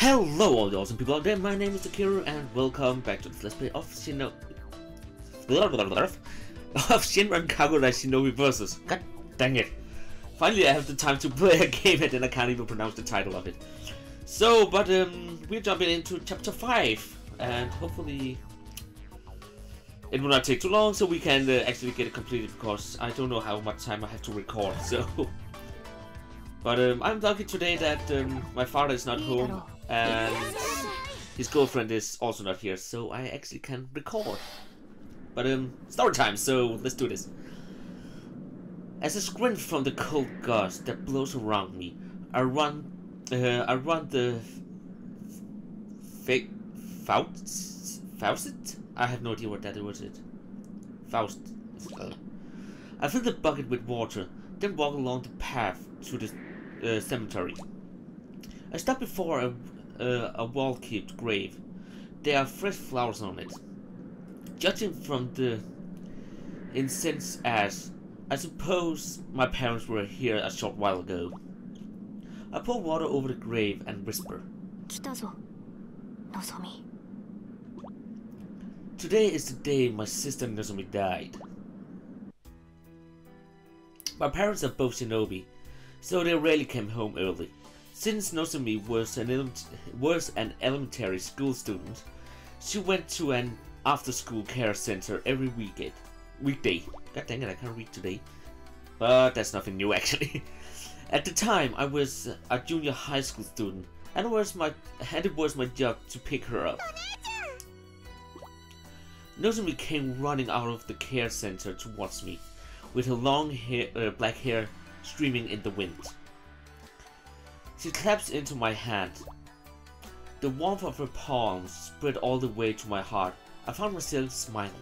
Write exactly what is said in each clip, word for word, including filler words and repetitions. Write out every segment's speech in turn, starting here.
Hello all the awesome people out there, my name is Takeru and welcome back to the Let's Play of Shino... of Shinran Kagura Shinobi Versus. God dang it. Finally I have the time to play a game and then I can't even pronounce the title of it. So, but um, we're jumping into chapter five and hopefully it will not take too long so we can uh, actually get it completed, because I don't know how much time I have to record, so... But um, I'm lucky today that um, my father is not home and his girlfriend is also not here, so I actually can record. But um, story time, so let's do this. As I squint from the cold gust that blows around me, I run, uh, I run the fake Faust, Faust? I have no idea what that was. It Faust. Uh, I fill the bucket with water, then walk along the path to the uh, cemetery. I stop before a, uh, a wall-kept grave. There are fresh flowers on it. Judging from the incense ash, I suppose my parents were here a short while ago. I pour water over the grave and whisper. Today is the day my sister Nozomi died. My parents are both shinobi, so they rarely came home early. Since Nozomi was an, was an elementary school student, she went to an after-school care center every weekend, weekday. God dang it, I can't read today. But that's nothing new actually. At the time, I was a junior high school student, and it was my, and it was my job to pick her up. Nozomi came running out of the care center towards me, with her long hair, uh, black hair streaming in the wind. She claps into my hand. The warmth of her palms spread all the way to my heart. I found myself smiling.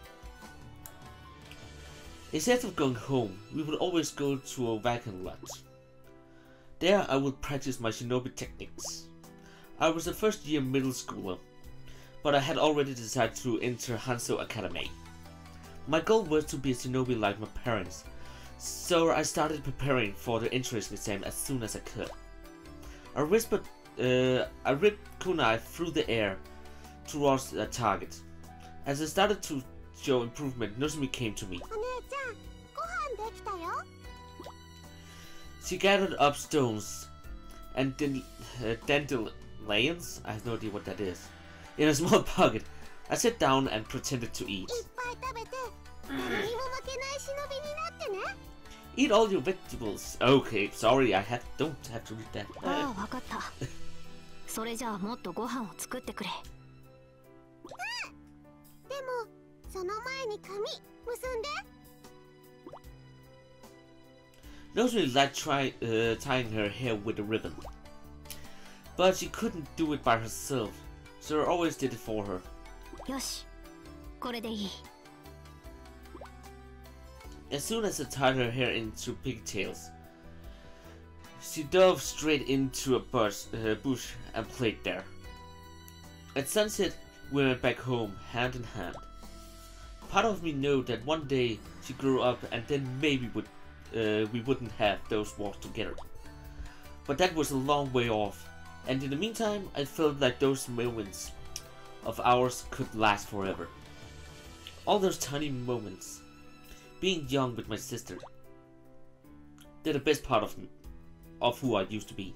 Instead of going home, we would always go to a wagon lot. There I would practice my shinobi techniques. I was a first year middle schooler, but I had already decided to enter Hanzo Academy. My goal was to be a shinobi like my parents, so I started preparing for the entrance exam as soon as I could. I whispered, uh, I ripped kunai through the air towards the target. As I started to show improvement, Nozomi came to me. She gathered up stones and then uh, dandelions, I have no idea what that is, in a small bucket. I sat down and pretended to eat. Eat all your vegetables. Okay, sorry, I had, don't have to read that. Uh. Nozomi liked try, uh, tying her hair with a ribbon, but she couldn't do it by herself, so I always did it for her. As soon as I tied her hair into pigtails, she dove straight into a bush, uh, bush and played there. At sunset, we went back home hand in hand. Part of me knew that one day she grew up and then maybe would, uh, we wouldn't have those walks together. But that was a long way off, and in the meantime I felt like those moments of ours could last forever. All those tiny moments. Being young with my sister. They're the best part of me, of who I used to be.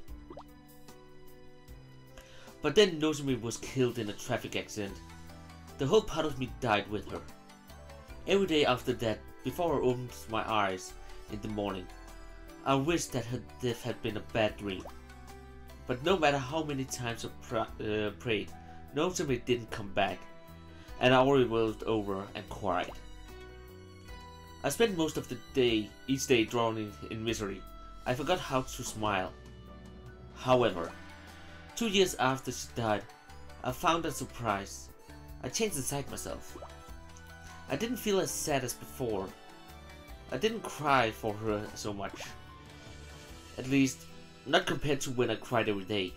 But then Nozomi was killed in a traffic accident. The whole part of me died with her. Every day after that, before I opened my eyes in the morning, I wished that her death had been a bad dream. But no matter how many times I pra uh, prayed, Nozomi didn't come back, and I already rolled over and cried. I spent most of the day, each day drowning in misery. I forgot how to smile. However, two years after she died, I found a surprise. I changed inside myself. I didn't feel as sad as before. I didn't cry for her so much. At least, not compared to when I cried every day.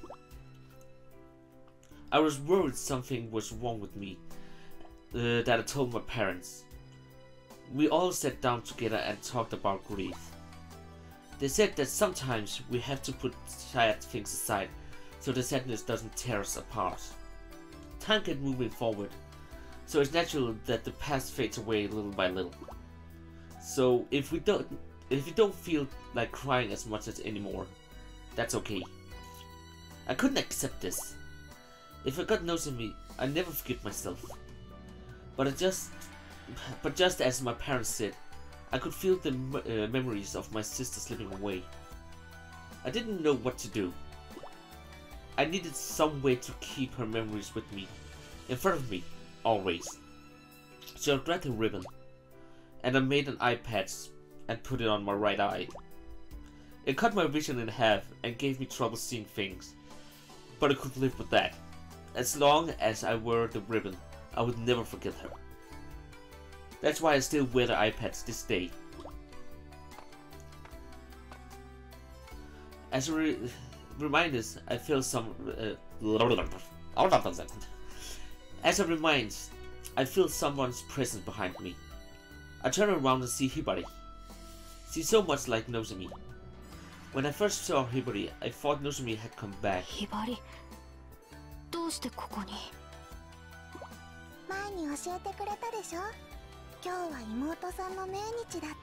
I was worried something was wrong with me, uh, that I told my parents. We all sat down together and talked about grief. They said that sometimes we have to put sad things aside so the sadness doesn't tear us apart. Time kept moving forward, so it's natural that the past fades away little by little. So if we don't, if you don't feel like crying as much as anymore, that's okay. I couldn't accept this. If I got Nozomi, I never forgive myself. But I just, but just as my parents said, I could feel the uh, memories of my sister slipping away. I didn't know what to do. I needed some way to keep her memories with me, in front of me, always. So I grabbed a ribbon, and I made an eye patch and put it on my right eye. It cut my vision in half and gave me trouble seeing things, but I could live with that. As long as I wore the ribbon, I would never forget her. That's why I still wear the eye patch this day. As a re reminders, I feel some. Uh, As a reminder, I feel someone's presence behind me. I turn around and see Hibari. She's so much like Nozomi. When I first saw Hibari, I thought Nozomi had come back. Hibari, どうしてここに？ 前に教えてくれたでしょ。今日は妹さんの命日だって。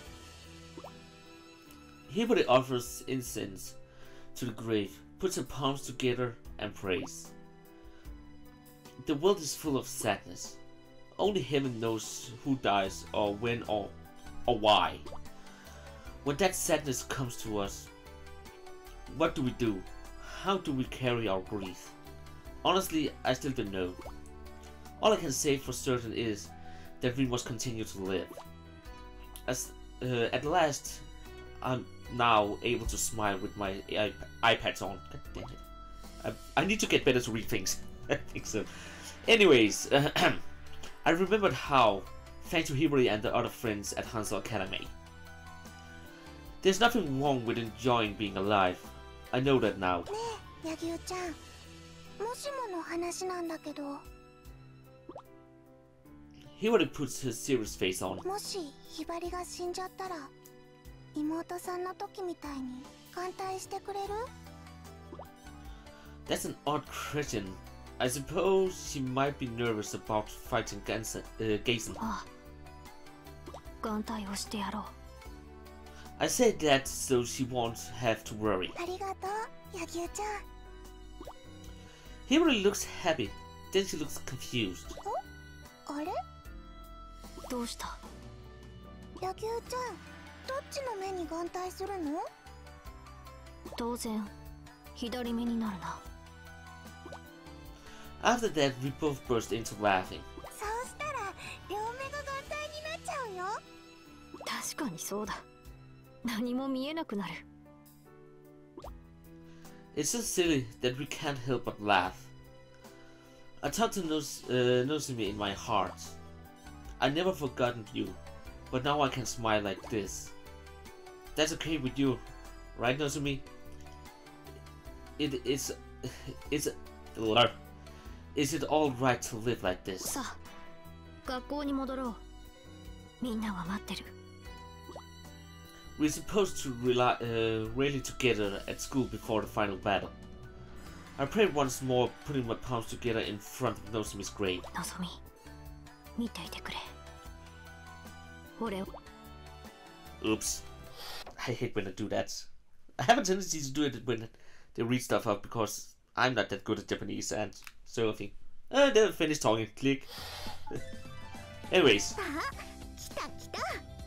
Hibari offers incense to the grave, puts her palms together and prays. The world is full of sadness. Only heaven knows who dies or when or, or why. When that sadness comes to us, what do we do? How do we carry our grief? Honestly, I still don't know. All I can say for certain is that we must continue to live. As uh, at last, I'm now able to smile with my iP iPads on. God damn it. I, I need to get better to read things. I think so. Anyways, uh, I remembered how, thanks to Hibari and the other friends at Hanzo Academy. There's nothing wrong with enjoying being alive. I know that now. ねえ、柳生ちゃん。もしもの話なんだけど。 Hibari puts her serious face on. もしひばりが死んじゃったら、妹さんの時みたいに眼帯してくれる？ That's an odd question. I suppose she might be nervous about fighting Gansen, uh, Gaisen. ああ、眼帯をしてやろう。 I said that so she won't have to worry. ありがとう、柳生ちゃん。 Hibari looks happy, then she looks confused. あれ？ どうした？ 柳生ちゃん、どっちの目に眼帯するの？ 当然、左目になるな。 After that, we both burst into laughing. そうしたら両目が眼帯になっちゃうよ。 確かにそうだ。何も見えなくなる。 It's so silly that we can't help but laugh. I talked to Nos uh, Nozomi in my heart. I never forgotten you, but now I can smile like this. That's okay with you, right, Nozomi? It is, it's, is it all right to live like this? さあ、学校に戻ろう。みんなは待ってる。 We're supposed to rely, uh, rally together at school before the final battle. I prayed once more, putting my palms together in front of Nozomi's grave. のぞみ、見ていてくれ。俺を。 Oops. I hate when I do that. I have a tendency to do it when they read stuff up because I'm not that good at Japanese and so I think, uh, they'll finish talking, click. Anyways. 来た来た。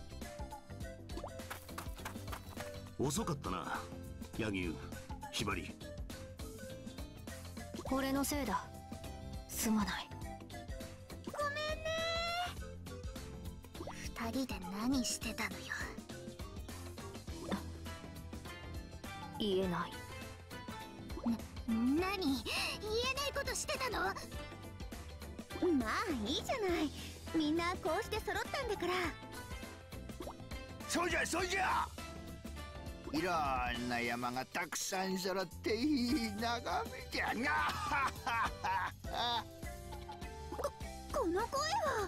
遅かったな、柳生、ひばり。 俺のせいだ。すまない。 ごめんね。二人で何してたのよ。 言えない。 な、何？言えないことしてたの？まあいいじゃない。みんなこうして揃ったんだから。 そうじゃそうじゃ。いろんな山がたくさん揃っていい眺めじゃな。 こ、この声は。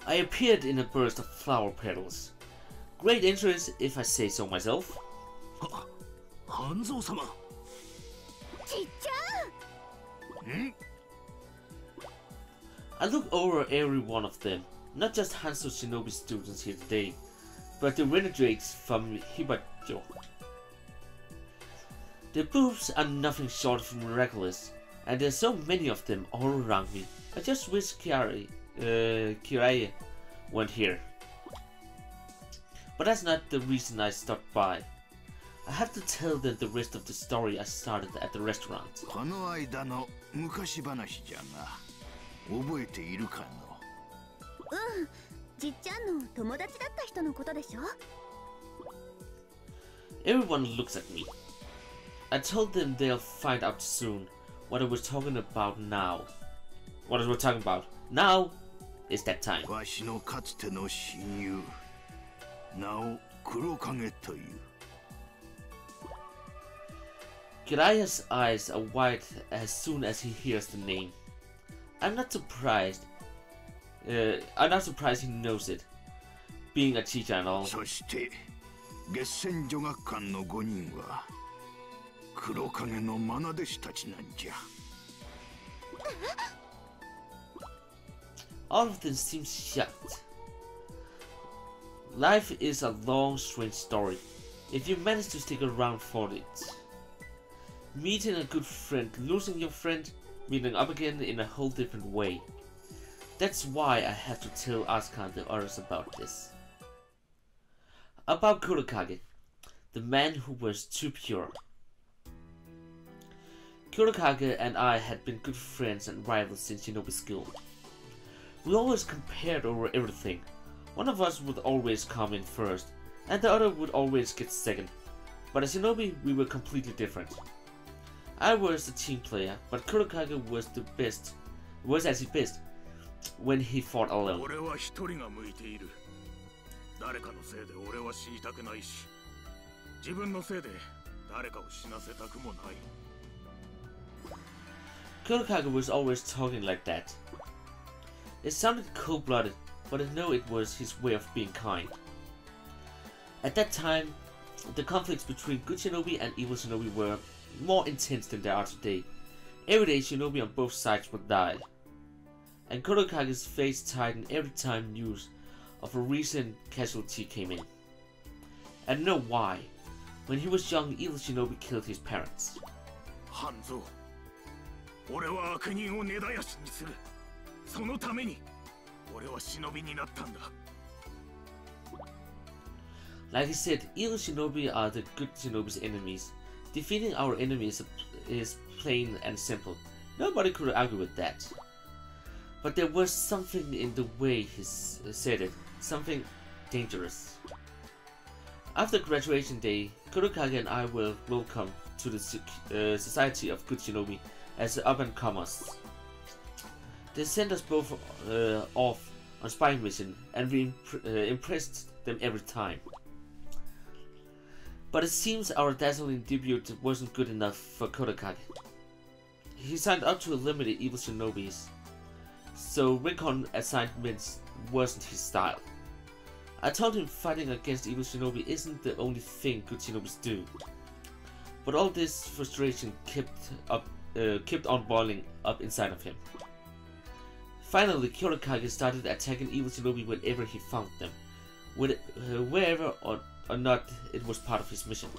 I appeared in a burst of flower petals. Great interest, if I say so myself. Hanzo-sama. Chichan! I look over every one of them, not just Hanzo Shinobi students here today, but the renegades from Hibajo. Their boobs are nothing short of miraculous, and there's so many of them all around me. I just wish Kirai, uh, Kirai weren't here. But that's not the reason I stopped by. I have to tell them the rest of the story I started at the restaurant. この間の昔話じゃが、覚えているかの？ うん、じっちゃんの友達だった人のことでしょ？ Everyone looks at me. I told them they'll find out soon what I was talking about now. What I was talking about now is that time. わしのかつての親友、名を黒影という。 Kiraya's eyes are wide as soon as he hears the name. I'm not surprised. Uh, I'm not surprised he knows it, being a teacher and all. そして月戦女学館のごにんは黒影の愛弟子たちなんじゃ。 All of them seem shocked. Life is a long, strange story, if you manage to stick around for it. Meeting a good friend, losing your friend, meeting up again in a whole different way. That's why I have to tell Asuka and the others about this. About Kurokage, the man who was too pure. Kurokage and I had been good friends and rivals since Shinobi school. We always compared over everything. One of us would always come in first, and the other would always get second. But as Shinobi, we were completely different. I was the team player, but Kurokage was the best, was at his best when he fought alone. Kurokage was always talking like that. It sounded cold-blooded, but I know it was his way of being kind. At that time, the conflicts between good shinobi and evil shinobi were more intense than they are today. Every day shinobi on both sides would die, and Kurokage's face tightened every time news of a recent casualty came in. I don't know why. When he was young, evil shinobi killed his parents. Hanzo, 俺は悪人を根絶やしにする。そのために俺は忍になったんだ。 Like he said, evil shinobi are the good shinobi's enemies. Defeating our enemies is plain and simple. Nobody could argue with that. But there was something in the way he said it, something dangerous. After graduation day, Kurokage and I were welcome to the uh, Society of Good Shinobi as up-and-comers. They sent us both uh, off on spying mission, and we imp uh, impressed them every time. But it seems our dazzling debut wasn't good enough for Kurokage. He signed up to eliminate evil shinobis, so recon assignments wasn't his style. I told him fighting against evil shinobi isn't the only thing good shinobis do. But all this frustration kept up, uh, kept on boiling up inside of him. Finally, Kurokage started attacking evil shinobi whenever he found them, with, uh, wherever or, or not it was part of his mission.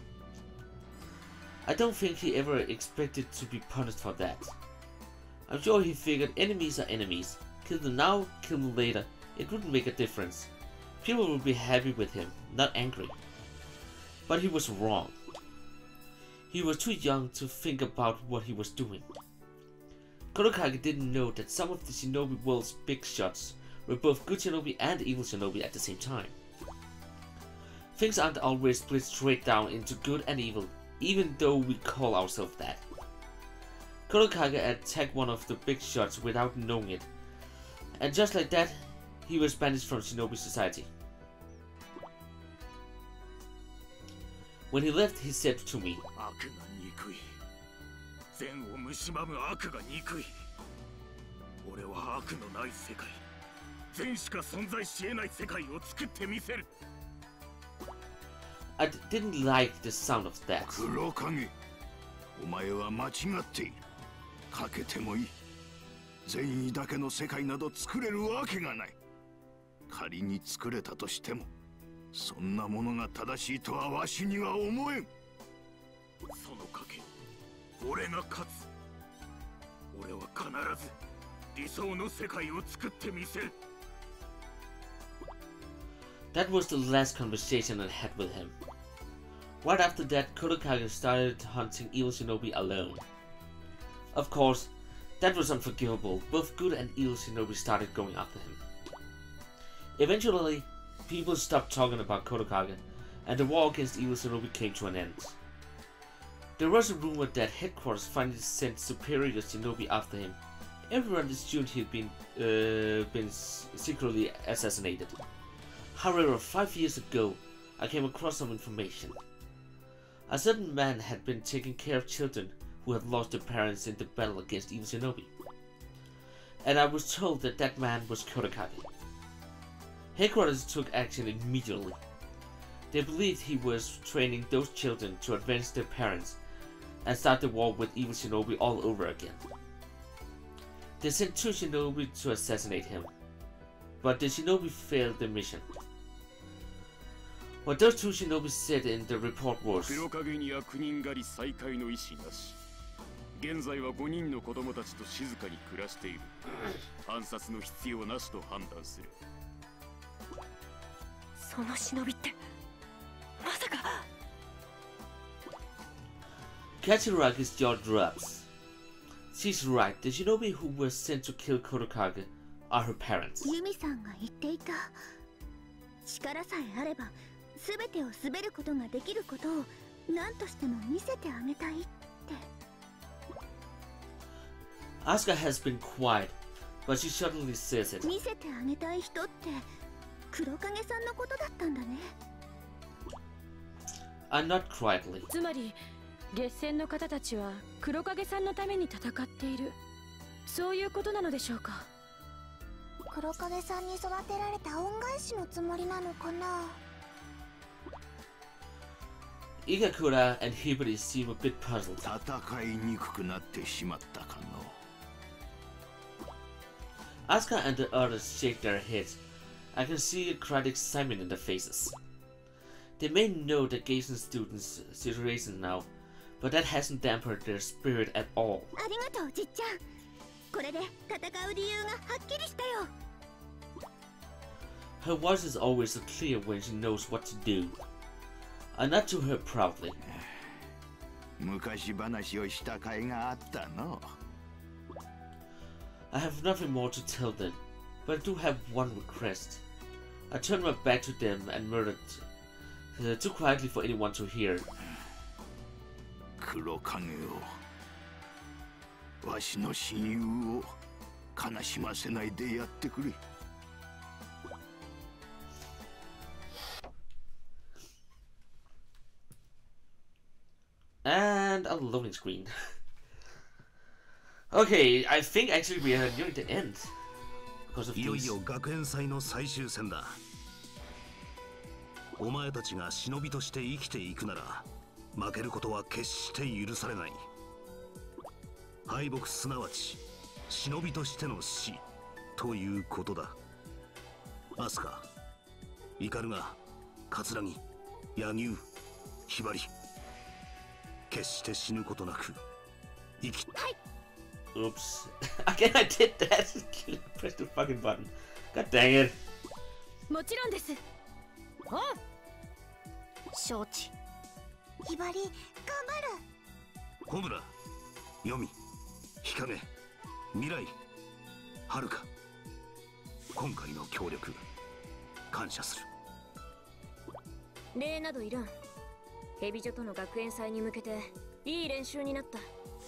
I don't think he ever expected to be punished for that. I'm sure he figured enemies are enemies. Kill them now, kill them later. It wouldn't make a difference. People would be happy with him, not angry. But he was wrong. He was too young to think about what he was doing. Kurokage didn't know that some of the shinobi world's big shots were both good shinobi and evil shinobi at the same time. Things aren't always split straight down into good and evil, even though we call ourselves that. Kurokage attacked one of the big shots without knowing it, and just like that, he was banished from Shinobi Society. When he left, he said to me, 善しか存在し得ない世界を作ってみせる。 I didn't like the sound of that. 黒影、お前は間違っている。かけてもいい。善意だけの世界など作れるわけがない。仮に作れたとしても、そんなものが正しいとはわしには思えん。 その賭け、俺が勝つ。俺は必ず理想の世界を作ってみせる。 That was the last conversation I had with him. Right after that, Kodakage started hunting evil shinobi alone. Of course, that was unforgivable. Both good and evil shinobi started going after him. Eventually, people stopped talking about Kodakage, and the war against evil shinobi came to an end. There was a rumor that headquarters finally sent superior shinobi after him. Everyone assumed he'd been, uh, been secretly assassinated. However, five years ago, I came across some information. A certain man had been taking care of children who had lost their parents in the battle against evil shinobi. And I was told that that man was Kodakage. Headquarters took action immediately. They believed he was training those children to avenge their parents and start the war with evil shinobi all over again. They sent two shinobi to assassinate him, but the shinobi failed the mission. What those two shinobi said in the report was, 黒影に悪人狩り再開の意思なし。現在はごにんの子供たちと静かに暮らしている。暗殺の必要なしと判断する。 その忍びってまさか。 Kachiragi's jaw drops. She's right, the shinobi who were sent to kill Kodakage are her parents. ユミさんが言っていた。力さえあれば全てを滑ることができることを何としても見せてあげたいって。 Asuka has been quiet, but she suddenly says it. 見せてあげたい人って黒影さんのことだったんだね。 I nod quietly. つまり月戦の方たちは黒影さんのために戦っている、そういうことなのでしょうか。 黒影さんに育てられた恩返しのつもりなのかな。 Igakura and Hibari seem a bit puzzled. 戦いにくくなってしまったかの。 Asuka and the others shake their heads. I can see a great excitement in their faces. They may know the Gaisen students' situation now, but that hasn't dampened their spirit at all. ありがとうじっちゃん。これで戦う理由がはっきりしたよ。 Her voice is always so clear when she knows what to do. I nod to her proudly. 昔話をした甲斐があったの。 I have nothing more to tell them, but I do have one request. I turned my back to them and murmured, uh, too quietly for anyone to hear. 黒影を、わしの親友を悲しませないでやってくれ。 And a loading screen. Okay, I think actually we are nearing the end because of いよい these. よ学園祭の最終戦だ。お前たちが忍びとして生きていくなら負けることは決して許されない。敗北すなわち忍びとしての死ということだ。アスカ、イカルガ、カツラギ、ヤギュウ、ヒバリ、決して死ぬことなく生き。はい。 Oops. Again, I did that. Press the fucking button. God dang it. もちろんです。おう。 承知。 ひばり、頑張る。 コブラ、ヨミ、ヒカゲ、未来、はるか。今回の協力感謝する。 礼などいらん。ヘビ女との学園祭に向けていい練習になった。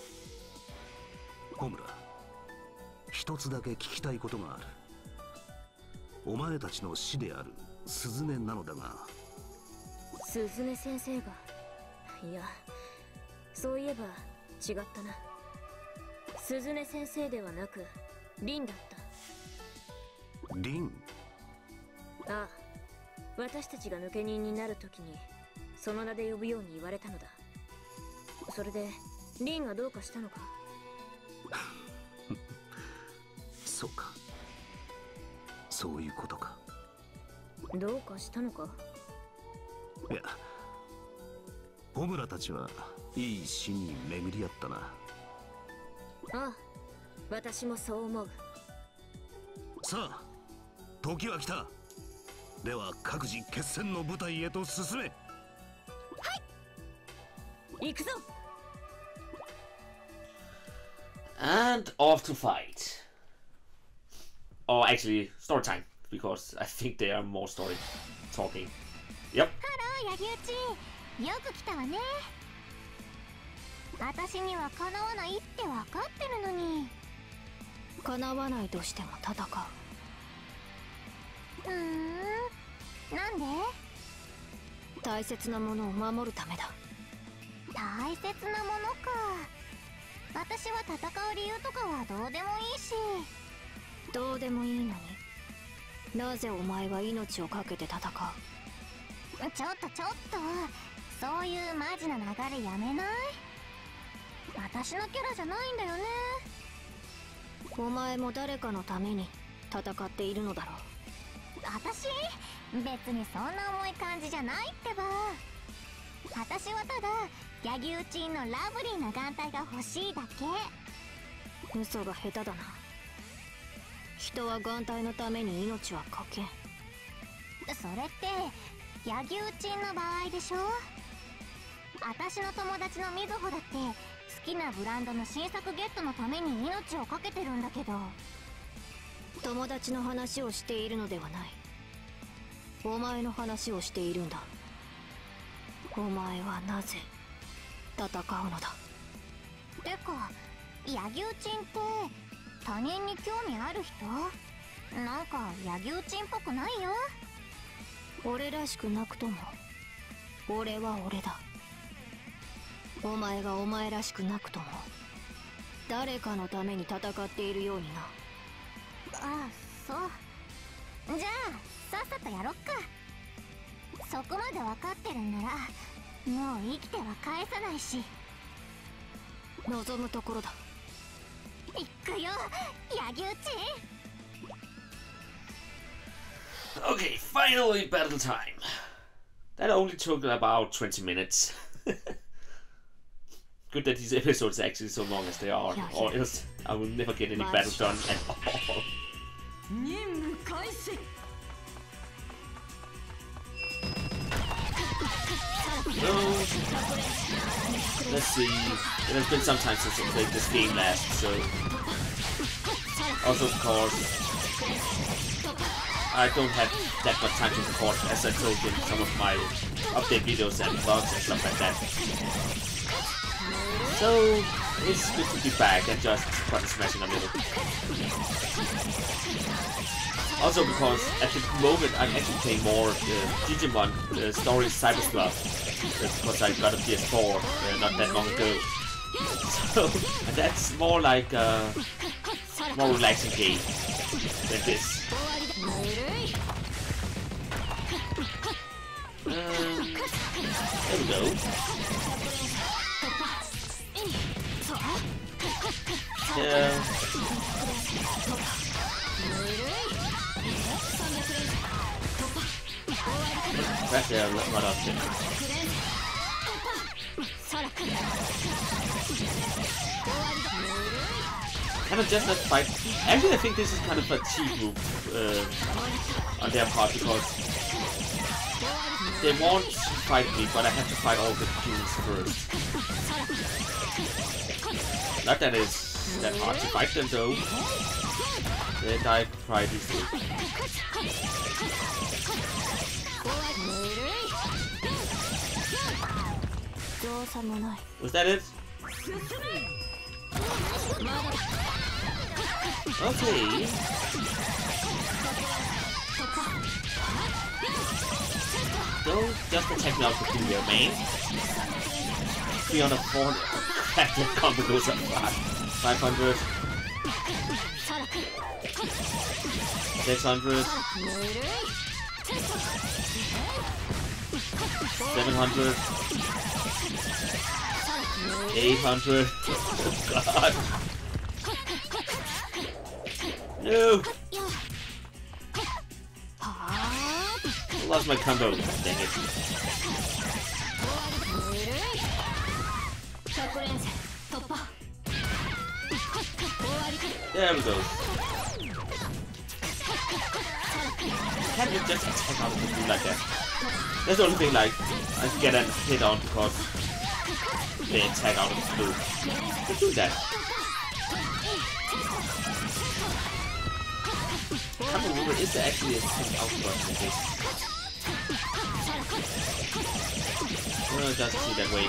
コムラ、一つだけ聞きたいことがある。お前たちの師であるスズメなのだが。 スズメ先生が、いや、そういえば違ったな。スズメ先生ではなくリンだった。 リン。 ああ、私たちが抜け人になるときにその名で呼ぶように言われたのだ。それでリンがどうかしたのか？ そうか、そういうことか。 どうかしたのか？ いや、ホムラたちはいい死に巡り合ったな。 ああ、私もそう思う。 さあ、時は来た。では各自決戦の舞台へと進め。はい、 行くぞ。 And off to fight. Or actually, story time, because I think they are more story talking. Yep. ハロー、ヤギウチ。よく来たわね。私にはかなわないって分かってるのに。 かなわないとしても戦う。 ふーん、なんで？ 大切なものを守るためだ。 大切なものか。私は戦う理由とかはどうでもいいし。 どうでもいいのに、なぜお前は命を懸けて戦う？ ちょっとちょっと、そういうマジな流れやめない？私のキャラじゃないんだよね。 お前も誰かのために戦っているのだろう。 私別にそんな重い感じじゃないってば。私はただヤギウチンのラブリーな眼帯が欲しいだけ。 嘘が下手だな。人は眼帯のために命はかけん。 それってヤギウチンの場合でしょ。私の友達のみずほだって好きなブランドの新作ゲットのために命をかけてるんだけど。 友達の話をしているのではない。お前の話をしているんだ。お前はなぜ戦うのだ。 てか、ヤギウチンって他人に興味ある人？なんかヤギウチンっぽくないよ。 俺らしくなくとも俺は俺だ。お前がお前らしくなくとも誰かのために戦っているようにな。 ああ、そう。じゃあさっさとやろっか。そこまで分かってるんならもう生きては返さないし。 望むところだ。 いくよ、ヤギウチン。 Okay, finally battle time. That only took about twenty minutes. Good that these episodes are actually so long as they are, or else I will never get any battle done at all. No. Let's see. It has been some time since I played this game last, so... Also, of course, I don't have that much time to record, as I told you in some of my update videos and vlogs and stuff like that. So, it's good to be back and just button smashing a little. Also because at the moment I'm actually playing more uh, Digimon uh, Story Cyberswap, because I got a P S four uh, not that long ago. So that's more like a more relaxing game than this. Um, there we go. Yeah. Back there, right up there. Kind of just not fight. Actually, I think this is kind of a cheap move uh, on their part, because they want to fight me, but I have to fight all the humans first. Not that it's that hard to fight them though. They die quite easily. Was that it? Okay. Don't just attack me out of the video, man. three hundred, four hundred. That combo goes up five hundred. Six hundred. Seven hundred. Eight hundred. Oh god. No. I lost my combo. Dang it. There we go. Can't you just attack out of the blue like that? That's the only thing like I get a hit on because they attack out of the blue. Just do that. Can't remember, is there actually a switch out button in this? No, it doesn't see that way.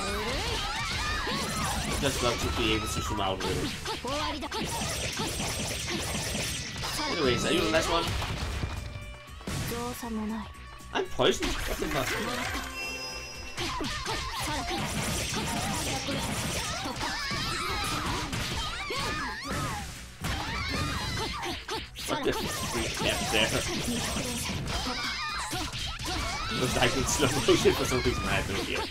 I just love to be able to zoom out a little. Anyways, are you the last one? I'm poisoned? What the fuck? What the freak camp there? Looks like it's slow motion for some reason I have no idea.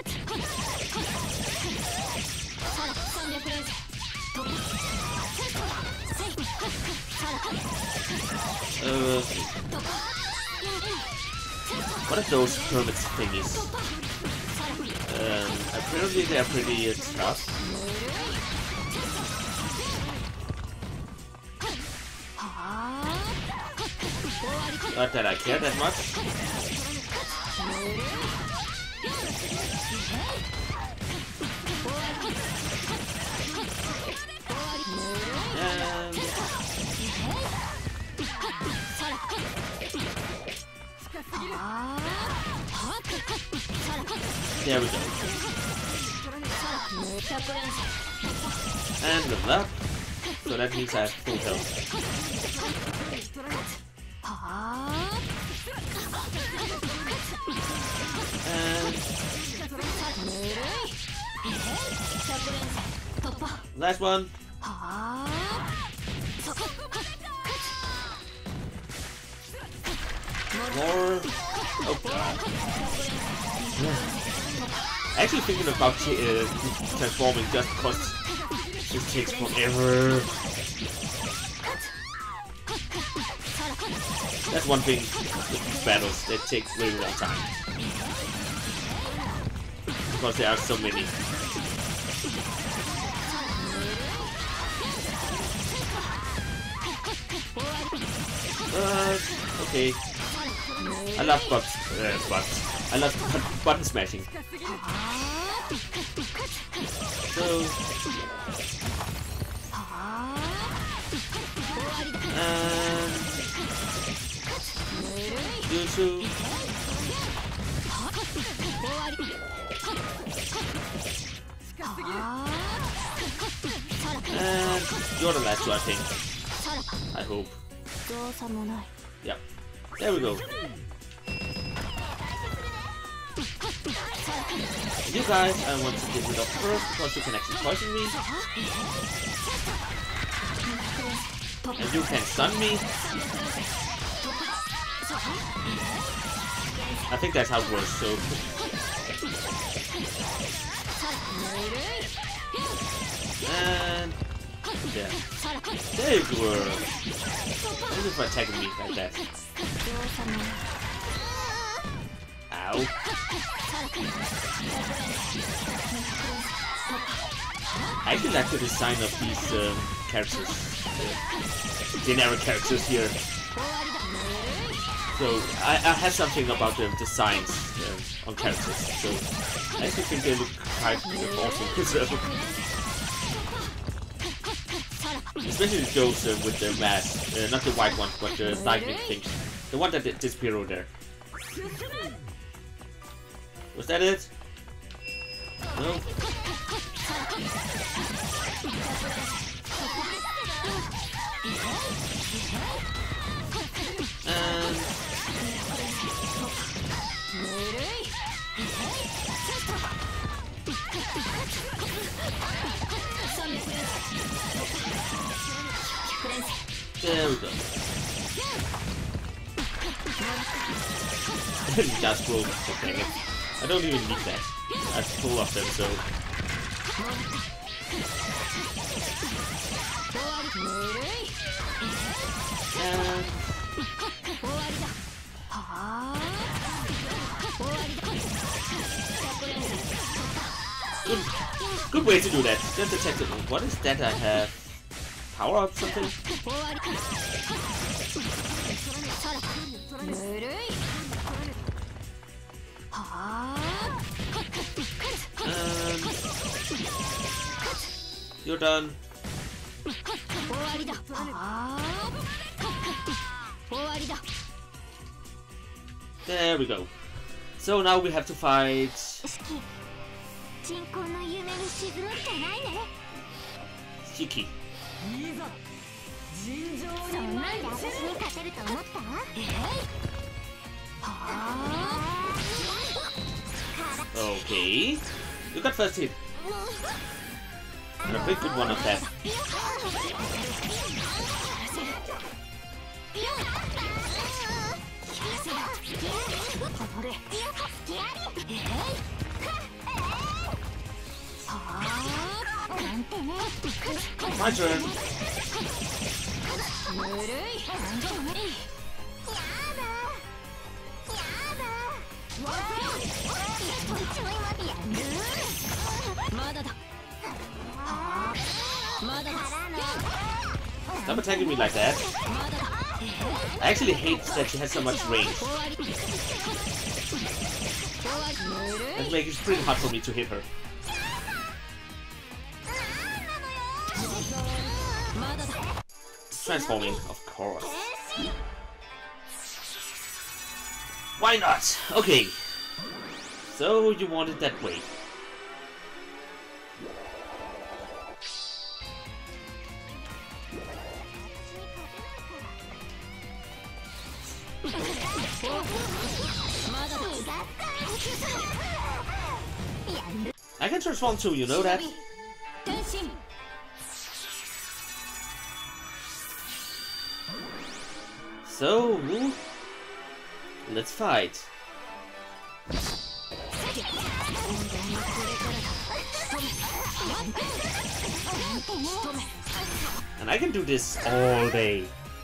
Uh, what are those hermit thingies? Um, apparently they are pretty uh, tough. Not that I care that much. Um, there we go. And level up. So that means I have full health. And last one. More. Oh god. Actually thinking about uh, transforming just because it takes forever. That's one thing with these battles, they take really long time. Because there are so many. Uh, okay. I love but, uh, but I love button smashing. So and Jutsu. And you're the last two, I think. I hope. Yep. There we go. You guys, I want to get rid of first because you can actually poison me. And you can stun me. I think that's how it works, so... And... yeah. There you were! Thank you for attacking me like that. Ow. I actually like the design of these um, characters. Uh, generic characters here. So, I, I have something about the designs uh, on characters, so I actually think they look quite awesome. So, especially those uh, with the mask, uh, not the white one, but the lightning thing. The one that did disappear over there. Was that it? No? And... There we go. Just roll. Okay. I don't even need that. I have full of them, so. And... Good, good way to do that. Just attack it. What is that I have? Power up something? Um, you're done. There we go. So now we have to fight. Shiki. そんなんで私に勝てると思った？えはあ Okay. You got first hit. And a very good one of that. My turn. Stop attacking me like that. I actually hate that she has so much range. That makes it pretty hard for me to hit her. Transforming, of course. Why not? Okay. So you want it that way. I can transform too, you know that? So, let's fight. And I can do this all day.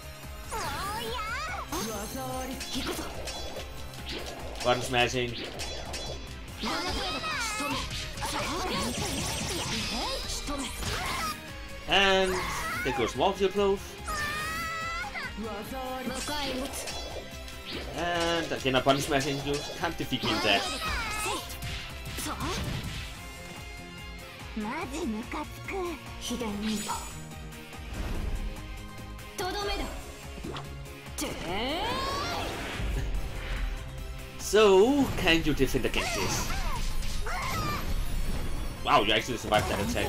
Button smashing. And there goes Multi-Plove. And again a button smashing. You can't defeat me with that. So, can you defend against this? Wow, you actually survived that attack.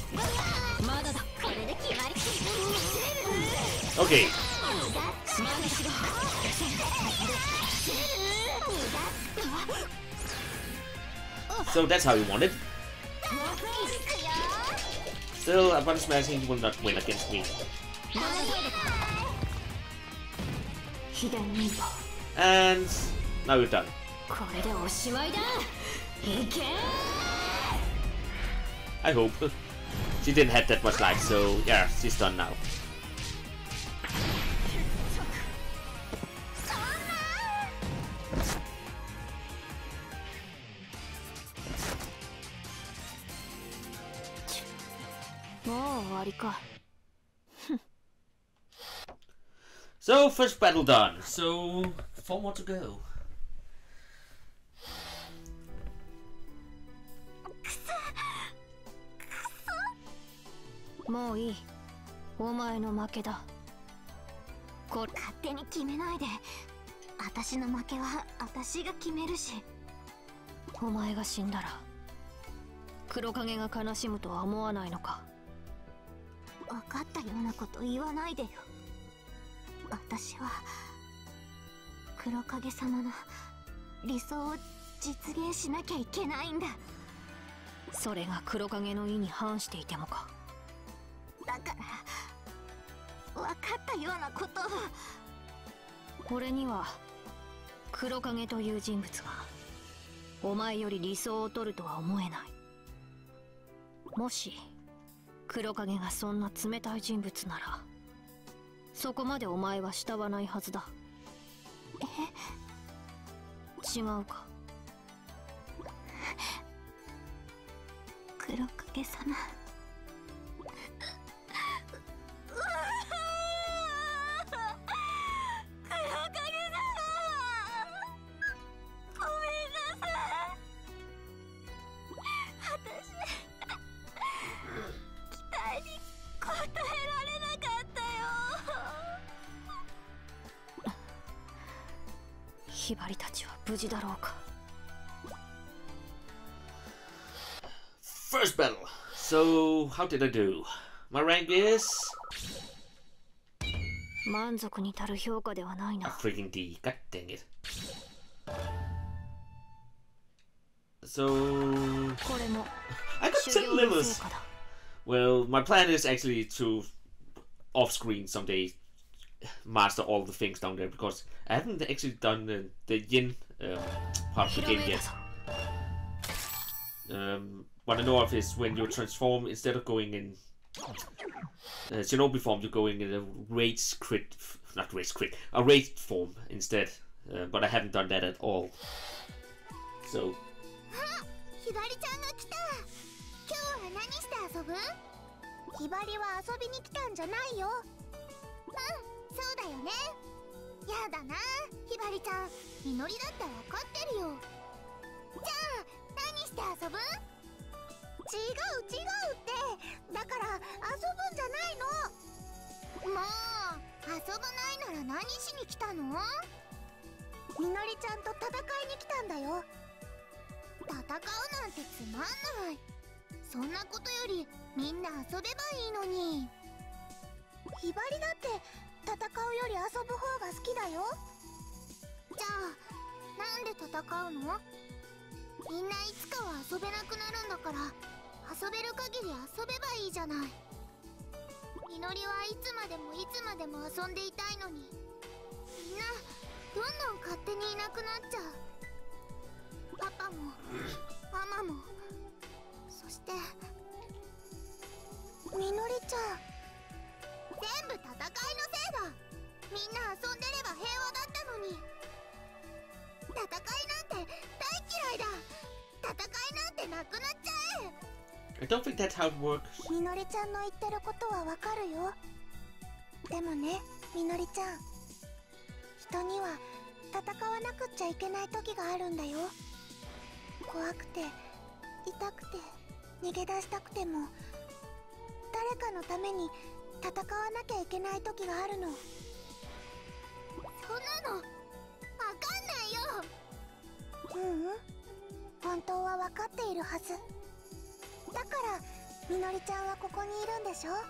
Okay. So that's how you want it. Still, a button smashing will not win against me. And now you're done. I hope. She didn't have that much life, so yeah, she's done now. So, first battle done. So, four more to go. もういい。お前の負けだ。 これ勝手に決めないで。私の負けは私が決めるし。 お前が死んだら黒影が悲しむとは思わないのか。 分かったようなこと言わないでよ。私は黒影様の理想を実現しなきゃいけないんだ。 それが黒影の意に反していてもか。 だから分かったようなことを。 俺には黒影という人物がお前より理想を取るとは思えない。もし黒影がそんな冷たい人物ならそこまでお前は慕わないはずだ。 え、 違うか。 黒影様。 ひばりたちは無事だろうか。 First battle. So, how did I do? My rank is 満足に足る評価ではない a な。 freaking D. God dang it. So, これも I got 修 ten 行の levels. 成果だ。 Well, my plan is actually to off-screen someday master all the things down there because I haven't actually done the, the yin um, part of the game yet. Um, what I know of is when you transform, instead of going in uh, shinobi form, you're going in a rage crit, not rage crit, a rage form instead. Uh, but I haven't done that at all. So. ひばりちゃんが来た。今日は何して遊ぶ？ひばりは遊びに来たんじゃないよ。うん、そうだよね。やだな、ひばりちゃん。みのりだってわかってるよ。じゃあ何して遊ぶ？違う違うって。だから遊ぶんじゃないの。もう遊ばないなら何しに来たの？みのりちゃんと戦いに来たんだよ。戦うなんてつまんない。そんなことよりみんな遊べばいいのに。ひばりだって戦うより遊ぶ方が好きだよ。じゃあなんで戦うの？みんないつかは遊べなくなるんだから遊べる限り遊べばいいじゃない。みのりはいつまでもいつまでも遊んでいたいのに、みんなどんどん勝手にいなくなっちゃう。パパもママも、そしてみのりちゃん。全部戦いのせいだ。みんな遊んでれば平和だったのに。戦いなんて大嫌いだ。戦いなんてなくなっちゃえ。 I don't think that's how it works. みのりちゃんの言ってることはわかるよ。でもね、みのりちゃん、人には戦わなくっちゃいけない時があるんだよ。怖くて痛くて逃げ出したくても誰かのために戦わなきゃいけない時があるの。そんなのわかんないよ。ううん、本当は分かっているはず。だからみのりちゃんはここにいるんでしょ。違う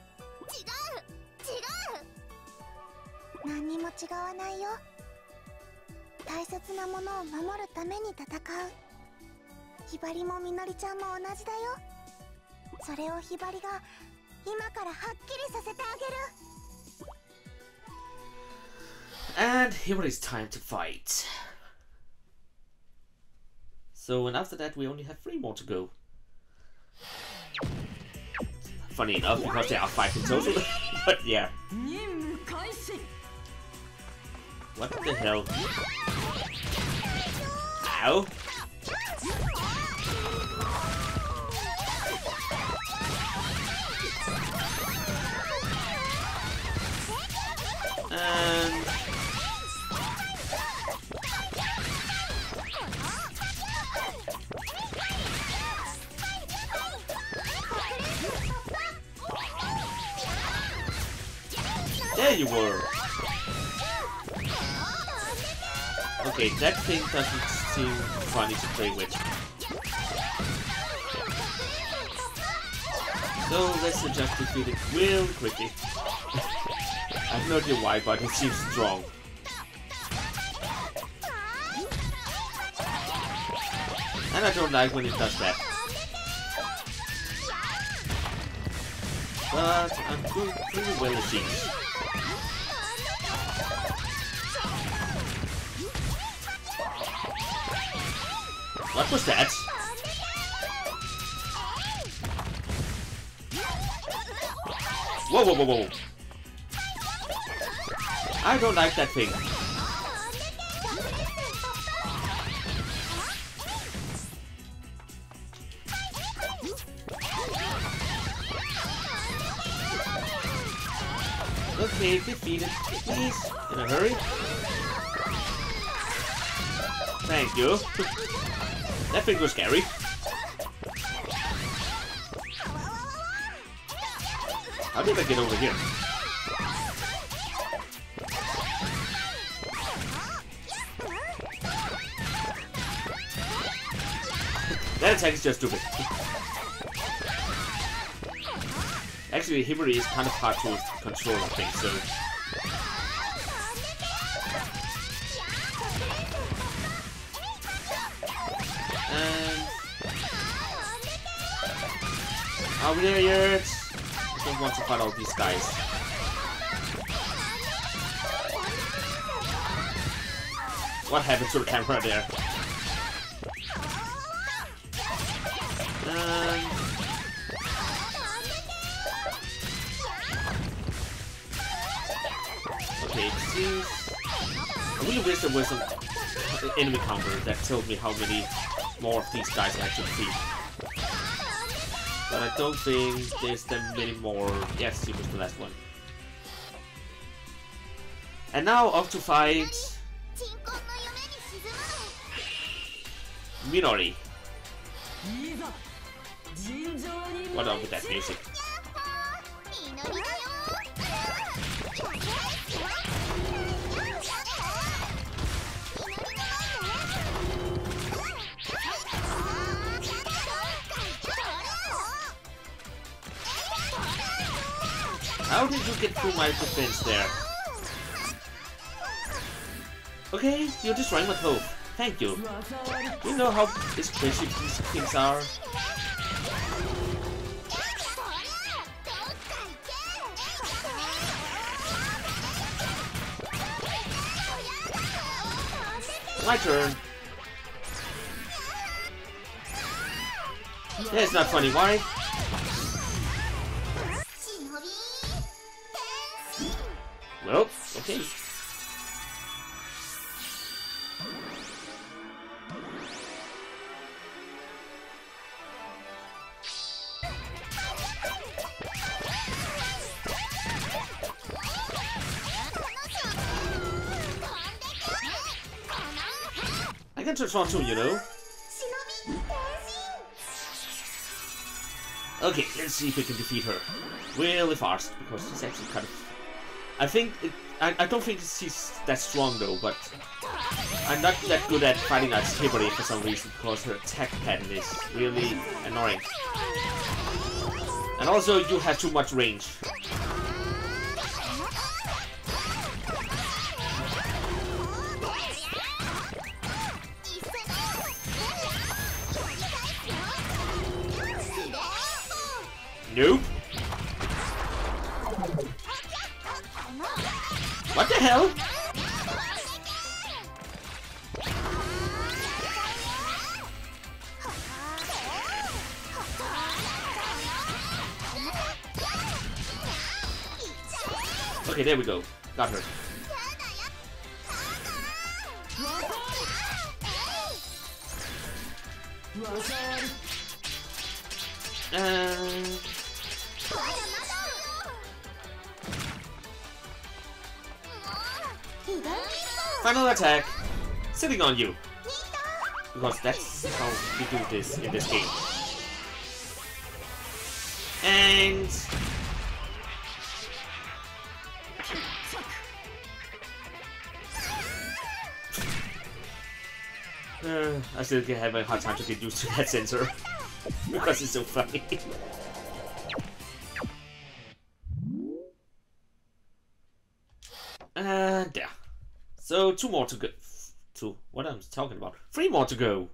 違う、何にも違わないよ。大切なものを守るために戦う。ひばりもみのりちゃんも同じだよ。それをひばりが今からはっきりさせてあげる。 And here it is time to fight. So, and after that we only have three more to go. Funny enough, because there are five in total. But yeah. What the hell? Ow! And there you were. Okay, that thing doesn't seem funny to play with. So let's just defeat it real quickly. I have no idea why, but it seems strong. And I don't like when it does that. but I'm doing pretty well it seems. What was that? Whoa, whoa, whoa, whoa. I don't like that thing. Okay, defeat it, please. In a hurry. Thank you. That thing was scary. How did I get over here? That attack is just stupid. Actually, Hibari is kind of hard to control, I think, so... And... Are we there yet? I don't want to fight all these guys. What happened to the camera there? Um... Okay, it seems... I really wish there was an enemy counter that told me how many more of these guys I had to defeat. But I don't think there's that many more. Yes, it was the last one. And now off to fight... Minori. What up with that music? How did you get through my defense there? Okay, you're destroying my hope. Thank you. Do you know how expensive these things are? My turn. Yeah, it's not funny. Why? Well, okay. I can transform too, you know. Okay, let's see if we can defeat her really fast, because she's actually kind of... I think... It, I, I don't think she's that strong though, but... I'm not that good at fighting against Hibari for some reason, because her attack pattern is really annoying. And also, you have too much range. Nope. What the hell? Okay, there we go. Got her. Uh... Final attack, sitting on you, because that's how we do this in this game. And uh, I still have a hard time to get used to that sensor because it's so funny. And there. So two more to go. Two. What am I talking about? Three more to go.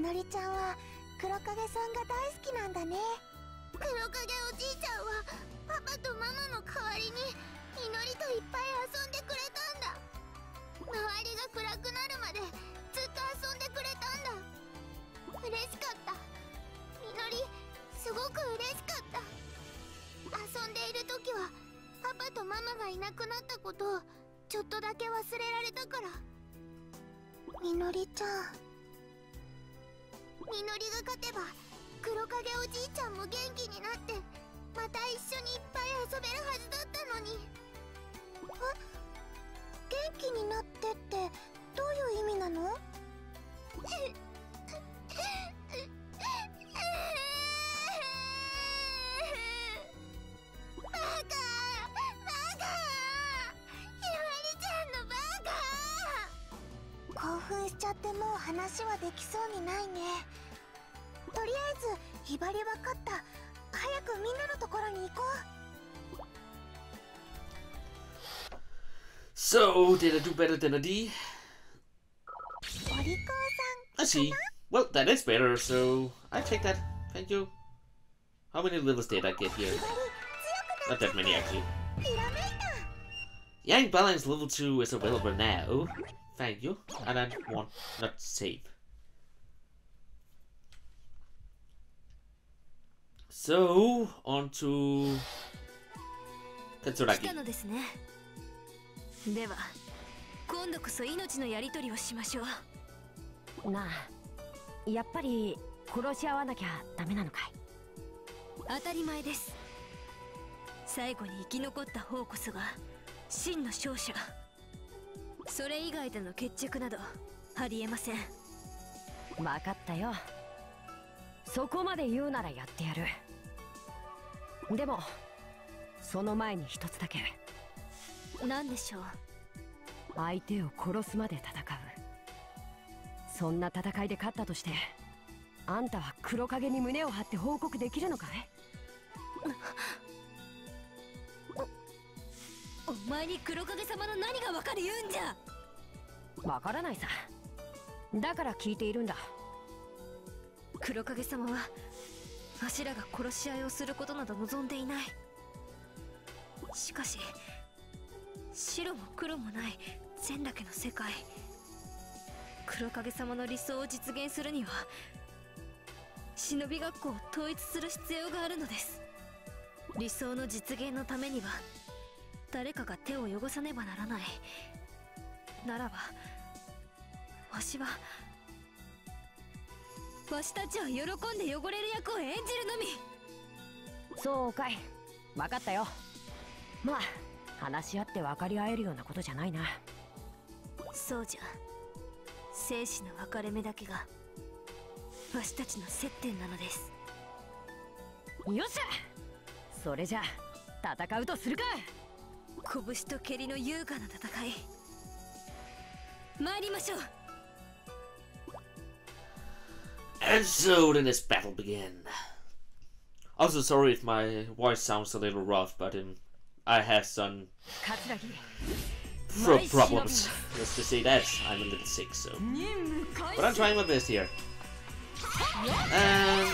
のりちゃんは黒影さんが大好きなんだね。黒影おじいちゃんはパパとママの代わりにみのりといっぱい遊んでくれたんだ。周りが暗くなるまでずっと遊んでくれたんだ。嬉しかった。みのりすごく嬉しかった。遊んでいる時はパパとママがいなくなったことをちょっとだけ忘れられたから。みのりちゃん、みのりが勝てば黒影おじいちゃんも元気になってまた一緒にいっぱい遊べるはずだったのに。あ、元気になってってどういう意味なの？バカバカ、ひまりちゃんのバカ。興奮しちゃってもう話はできそうにないね。とりあえずひばりわかった。早くみんなのところに行こう。 So, did I do better than a D? お利口 I さん。 see. Well, that is better, so I take that. Thank you. How many levels did I get here? Not that many, actually. ひらめいた。 Yang Balance level two is available now. Thank you. And I want not save. So, on to Katsuragi. 来たのですね。では今度こそ命のやり取りをしましょう。 なあ、やっぱり殺し合わなきゃダメなのかい？ 当たり前です。最後に生き残った方こそが真の勝者。それ以外での決着などありえません。 分かったよ。そこまで言うならやってやる。でもその前に一つだけ。 何でしょう？ 相手を殺すまで戦う。そんな戦いで勝ったとして、あんたは黒影に胸を張って報告できるのかい？ お、お前に黒影様の何がわかる言うんじゃ。 わからないさ。だから聞いているんだ。 黒影様はわしらが殺し合いをすることなど望んでいない。しかし白も黒もない善だけの世界、黒影様の理想を実現するには忍び学校を統一する必要があるのです。理想の実現のためには誰かが手を汚さねばならない。ならばわしはわしたちは喜んで汚れる役を演じるのみ。 そうかい。分かったよ。まあ話し合って分かり合えるようなことじゃないな。 そうじゃ。生死の分かれ目だけがわしたちの接点なのです。 よっしゃ、それじゃあ戦うとするか。 拳と蹴りの優雅な戦い、参りましょう。 And so then this battle began. Also sorry if my voice sounds a little rough, but um, I have some pro problems. Let's just say that I'm a little sick, so. But I'm trying my best here. And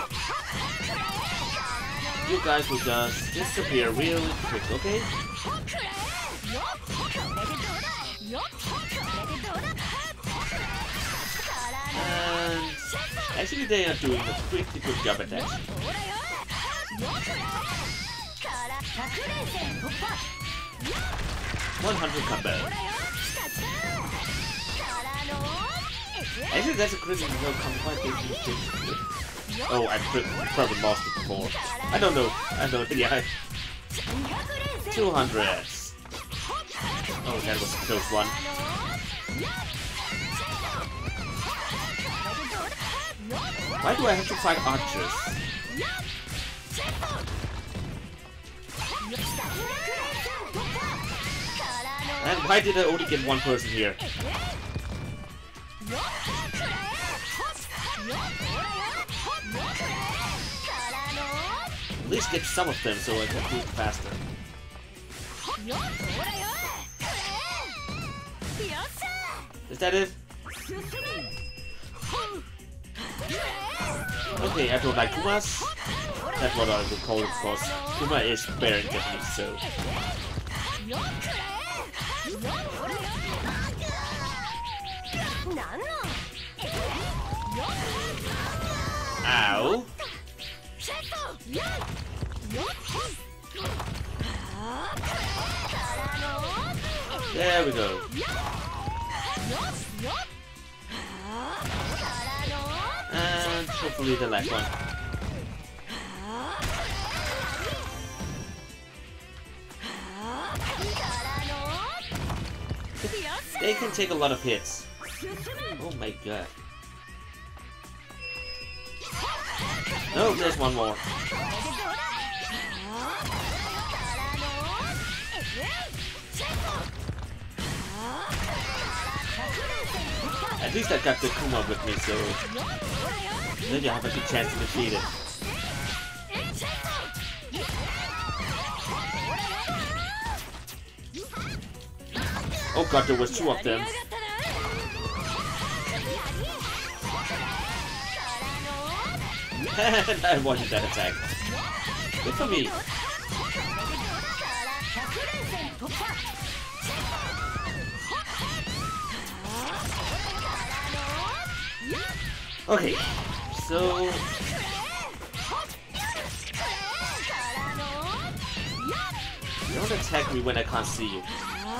you guys will just disappear real quick, okay? And actually they are doing a pretty good job at that. one hundred combo. Actually that's a critical combo. Oh, I probably lost it before. I don't know. I don't know. Yeah. two hundred. Oh, that was a close one. Why do I have to fight archers? And why did I only get one person here? At least get some of them so I can do it faster. Is that it? Okay, I don't like Kumas. That's what I would call it, of course. Kuma is better in Japanese, so. Ow. There we go. And hopefully the last one. They can take a lot of hits. Oh my god. No, there's one more. At least I got the Kuma with me, so maybe I have a good chance to defeat it. Oh god, there was two of them. And I wanted that attack. Good for me. Okay, so don't attack me when I can't see you.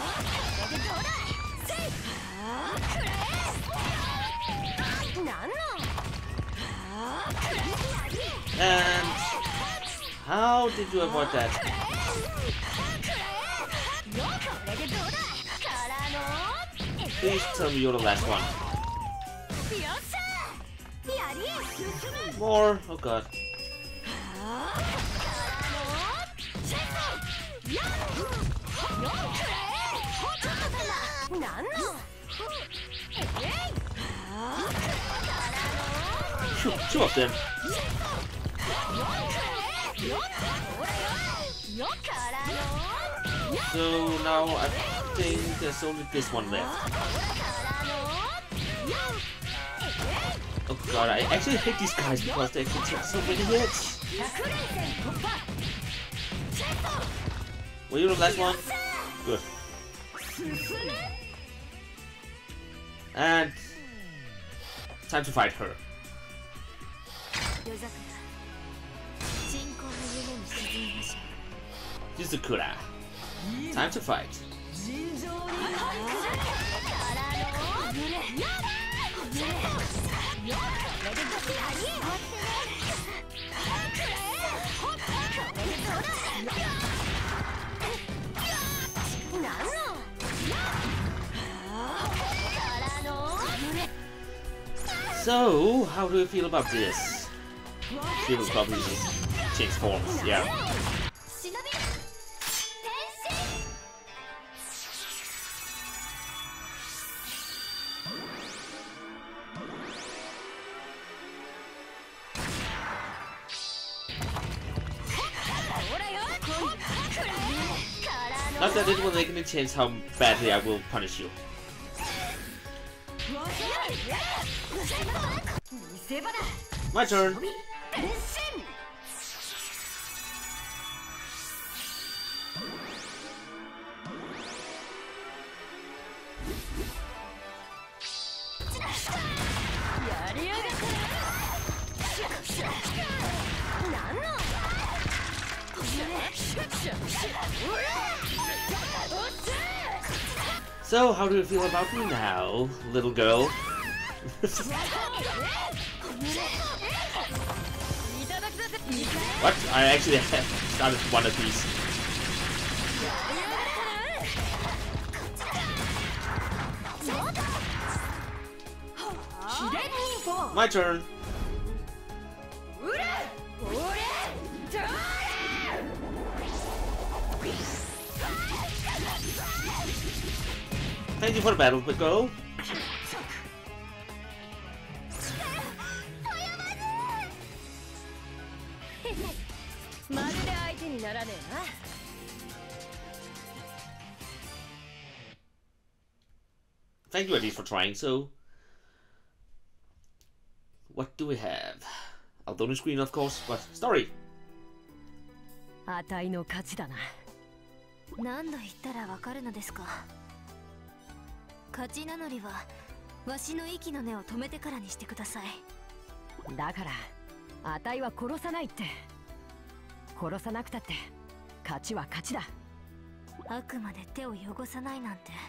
And how did you avoid that? Please tell me you're the last one. More? Oh god. Two, two of them. So now I think there's only this one left. Oh god, I actually hate these guys because they can take so many hits. Were you the last one? Good. And time to fight her. Yuzukura. Time to fight. So, how do you feel about this? She will probably change forms, yeah. Not that it will make any change how badly I will punish you. My turn. So, how do you feel about me now, little girl? What? I actually have started one of these. My turn. Thank you for the battle, but go. Thank you at least for trying, so... what do we have? Out on the screen, of course, but story. あたいの勝ちだな。 何度言ったらわかるのですか。勝ち名乗りはわしの息の根を止めてからにしてください。 だからあたいは殺さないって。殺さなくたって勝ちは勝ちだ。 あくまで手を汚さないなんて。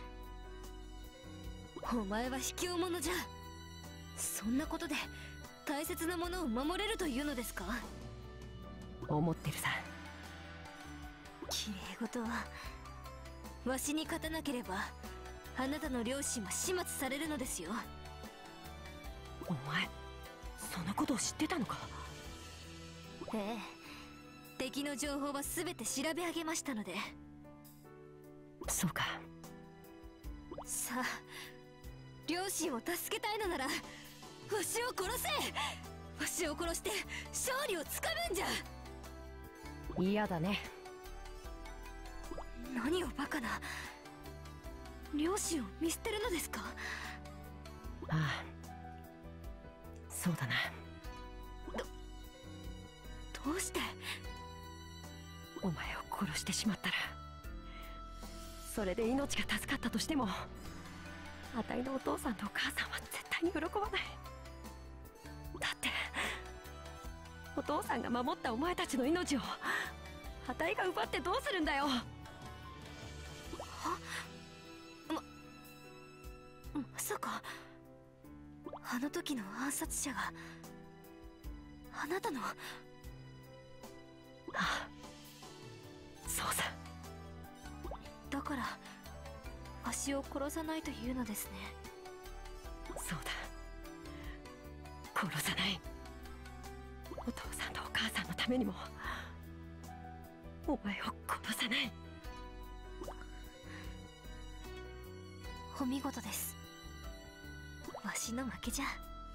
お前は卑怯者じゃ。そんなことで大切なものを守れるというのですか。 思ってるさ。 綺麗事はわしに勝たなければあなたの両親は始末されるのですよ。 お前そんなことを知ってたのか。 ええ、敵の情報は全て調べ上げましたので。 そうか。 さあ、両親を助けたいのならわしを殺せ。わしを殺して勝利をつかむんじゃ。 嫌だね。 何をバカな。両親を見捨てるのですか。 ああ、そうだな。 どうして。 お前を殺してしまったら、それで命が助かったとしても、あたいのお父さんとお母さんは絶対に喜ばない。だってお父さんが守ったお前たちの命をあたいが奪ってどうするんだよ。 はままさかあの時の暗殺者があなたの。 ああ、そうさ。 だからわしを殺さないというのですね。 そうだ、殺さない。お父さんとお母さんのためにもお前を殺さない。 お見事です。わしの負けじゃ。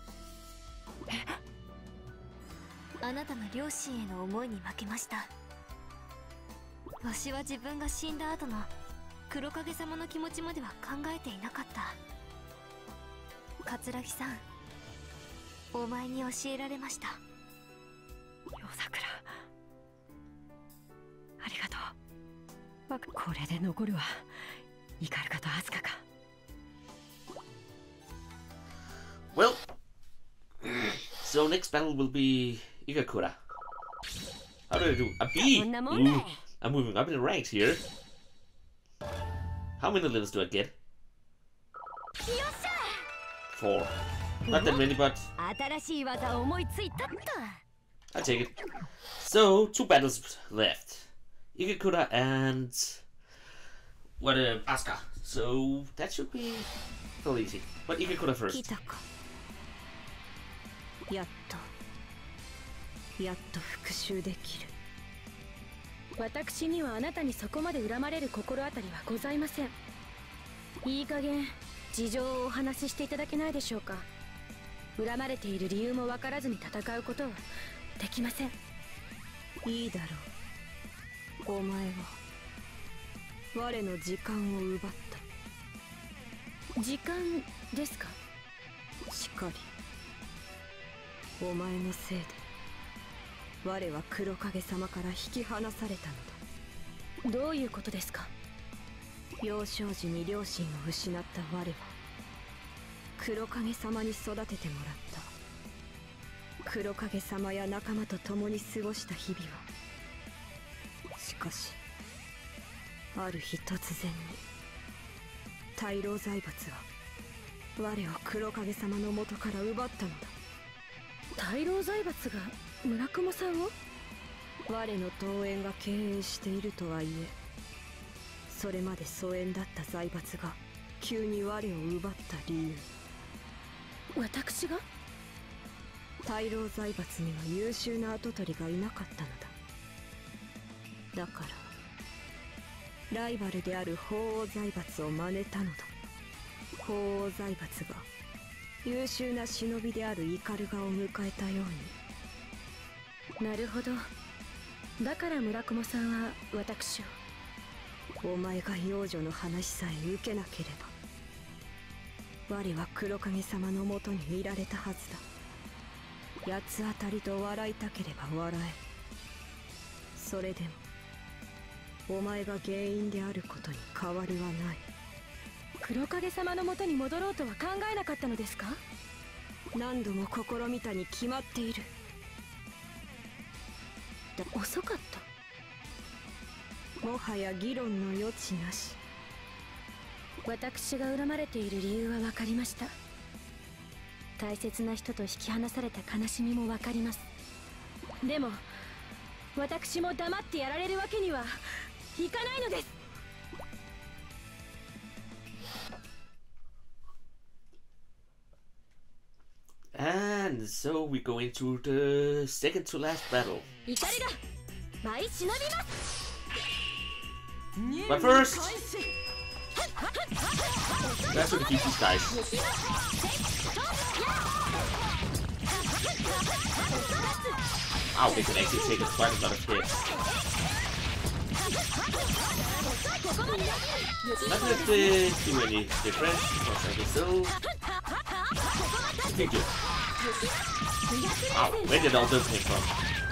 あなたの両親への思いに負けました。わしは自分が死んだ後の黒影様の気持ちまでは考えていなかった。桂木さん、お前に教えられました。 夜桜、ありがとう。わかこれで残るはイカルカとアスカか。 Well, so next battle will be Igakura. How did I do? A B! Ooh, I'm moving up in the ranks here. How many levels do I get? Four. Not that many, but I take it. So, two battles left. Igakura and what uh, Asuka. So that should be so easy. But Igakura first. やっとやっと復讐できる。 私にはあなたにそこまで恨まれる心当たりはございません。いい加減事情をお話ししていただけないでしょうか。恨まれている理由も分からずに戦うことはできません。 いいだろう。お前は我の時間を奪った。 時間ですか。 しかりお前のせいで我は黒影様から引き離されたのだ。 どういうことですか。 幼少時に両親を失った我は黒影様に育ててもらった。黒影様や仲間と共に過ごした日々は、しかしある日突然に大老財閥は我を黒影様の元から奪ったのだ。 大老財閥が村雲さんを。 我の東園が経営しているとはいえ、それまで疎遠だった財閥が急に我を奪った理由。 私が。 大老財閥には優秀な跡取りがいなかったのだ。だからライバルである鳳凰財閥を真似たのだ。鳳凰財閥が優秀な忍びであるイカルガを迎えたように。なるほど。だから村雲さんは私を。 お前が幼女の話さえ受けなければ我は黒影様のもとにいられたはずだ。 八つ当たりと笑いたければ笑え。それでもお前が原因であることに変わりはない。黒影様のもとに戻ろうとは考えなかったのですか？何度も試みたに決まっている。だ遅かった。もはや議論の余地なし。私が恨まれている理由は分かりました。大切な人と引き離された悲しみも分かります。でも私も黙ってやられるわけにはいかないのです。 And so we go into the second to last battle. But first, let's defeat these guys. Wow, they can actually take quite a lot of hits. Not that they do any different, because I can still defeat you. Wow, where did all those came from?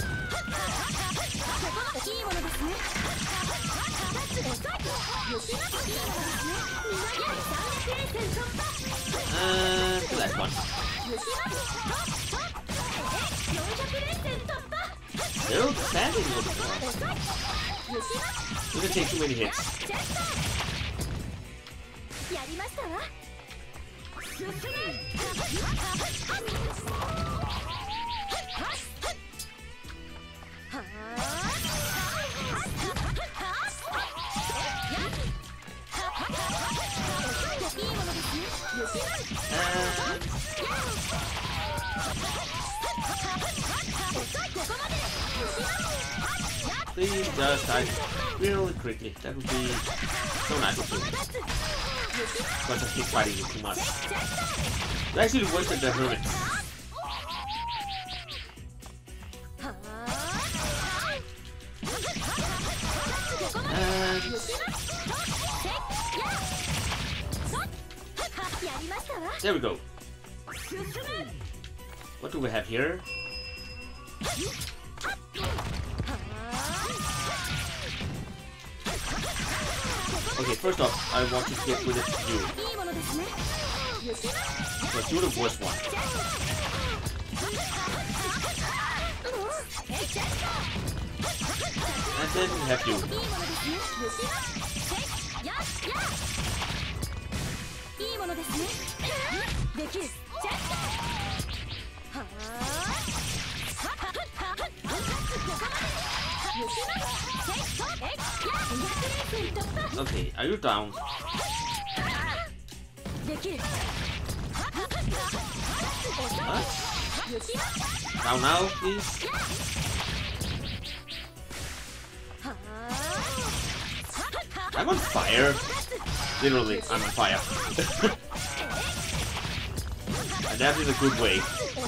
Uh, the last one. Still standing a little bit more. We're gonna take too many hits. Please just die really quickly. That would be so nice of you. Because I keep fighting you too much. It's actually worse than the hermits. And there we go. What do we have here? Okay, first off, I want to get rid of you. Because you're the worst one. And then we have you. Okay, are you down? What? Down now, please. I'm on fire. Literally, I'm on fire. And that in a good way.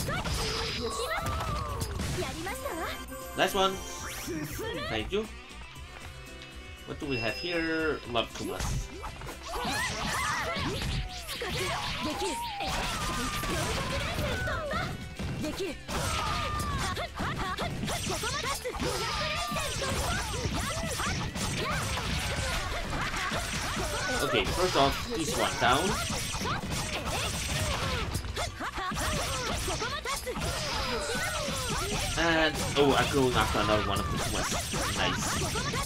Nice one. Thank you. What do we have here? Love Kumas. Okay, first off, this one down. And oh, I'm going after another one of the Kumas. Nice.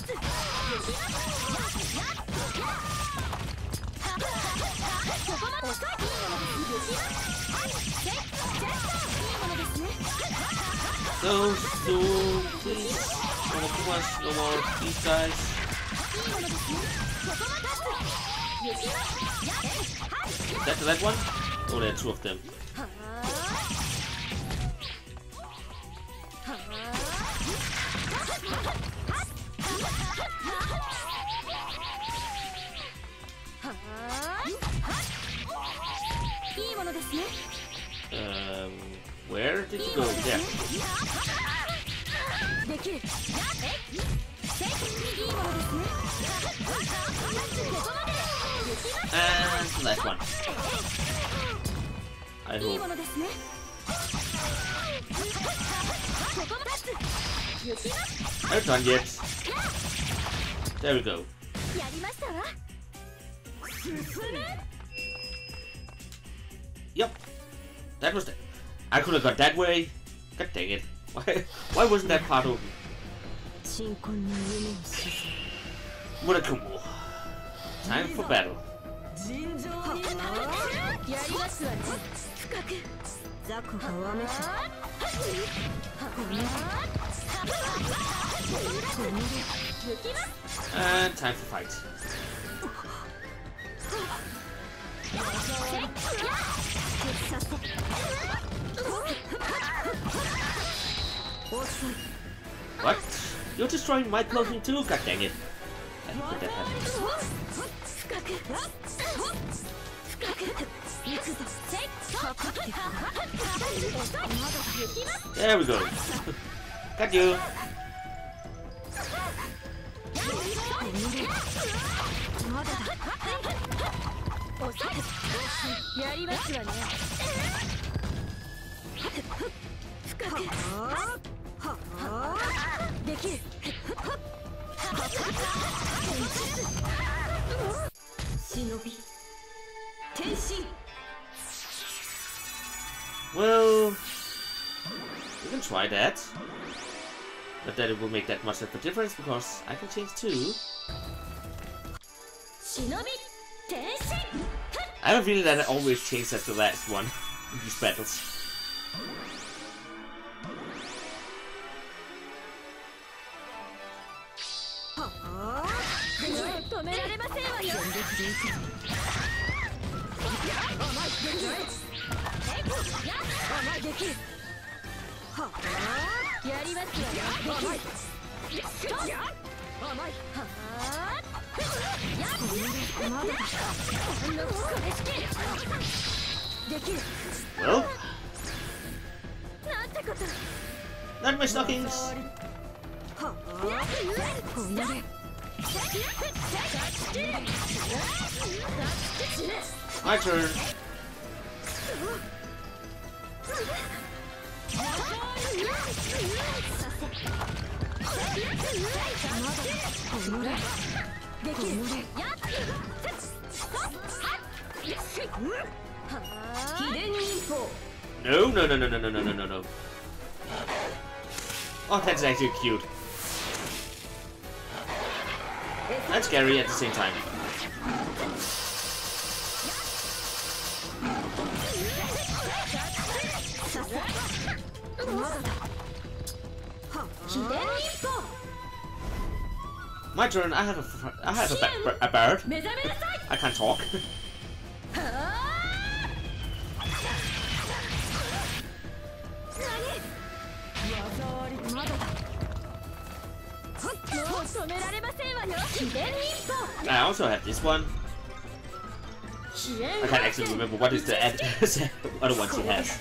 So soon, please. No more Kumas, no more these guys. Is that the last one? Oh, there are two of them. Um, where did you go? There. And last one. I hope. I'm done yet. There we go. Yep. That was it. I could have got that way. God dang it. Why, why wasn't that part open? Murakumo. Time for battle. And time for fight. What? You're destroying my clothing too? God dang it. I hate when that happens. There we go. Got you. Well, we can try that. Not that it will make that much of a difference because I can change too. I have a feeling that I always change as the last one in these battles. Well, not my stockings. My turn. No, no, no, no, no, no, no, no, no, no. Oh, that's actually cute. That's scary at the same time. My turn. I have a, I have a, ba a bird. I can't talk. I also have this one. I can't actually remember what is the other one she has.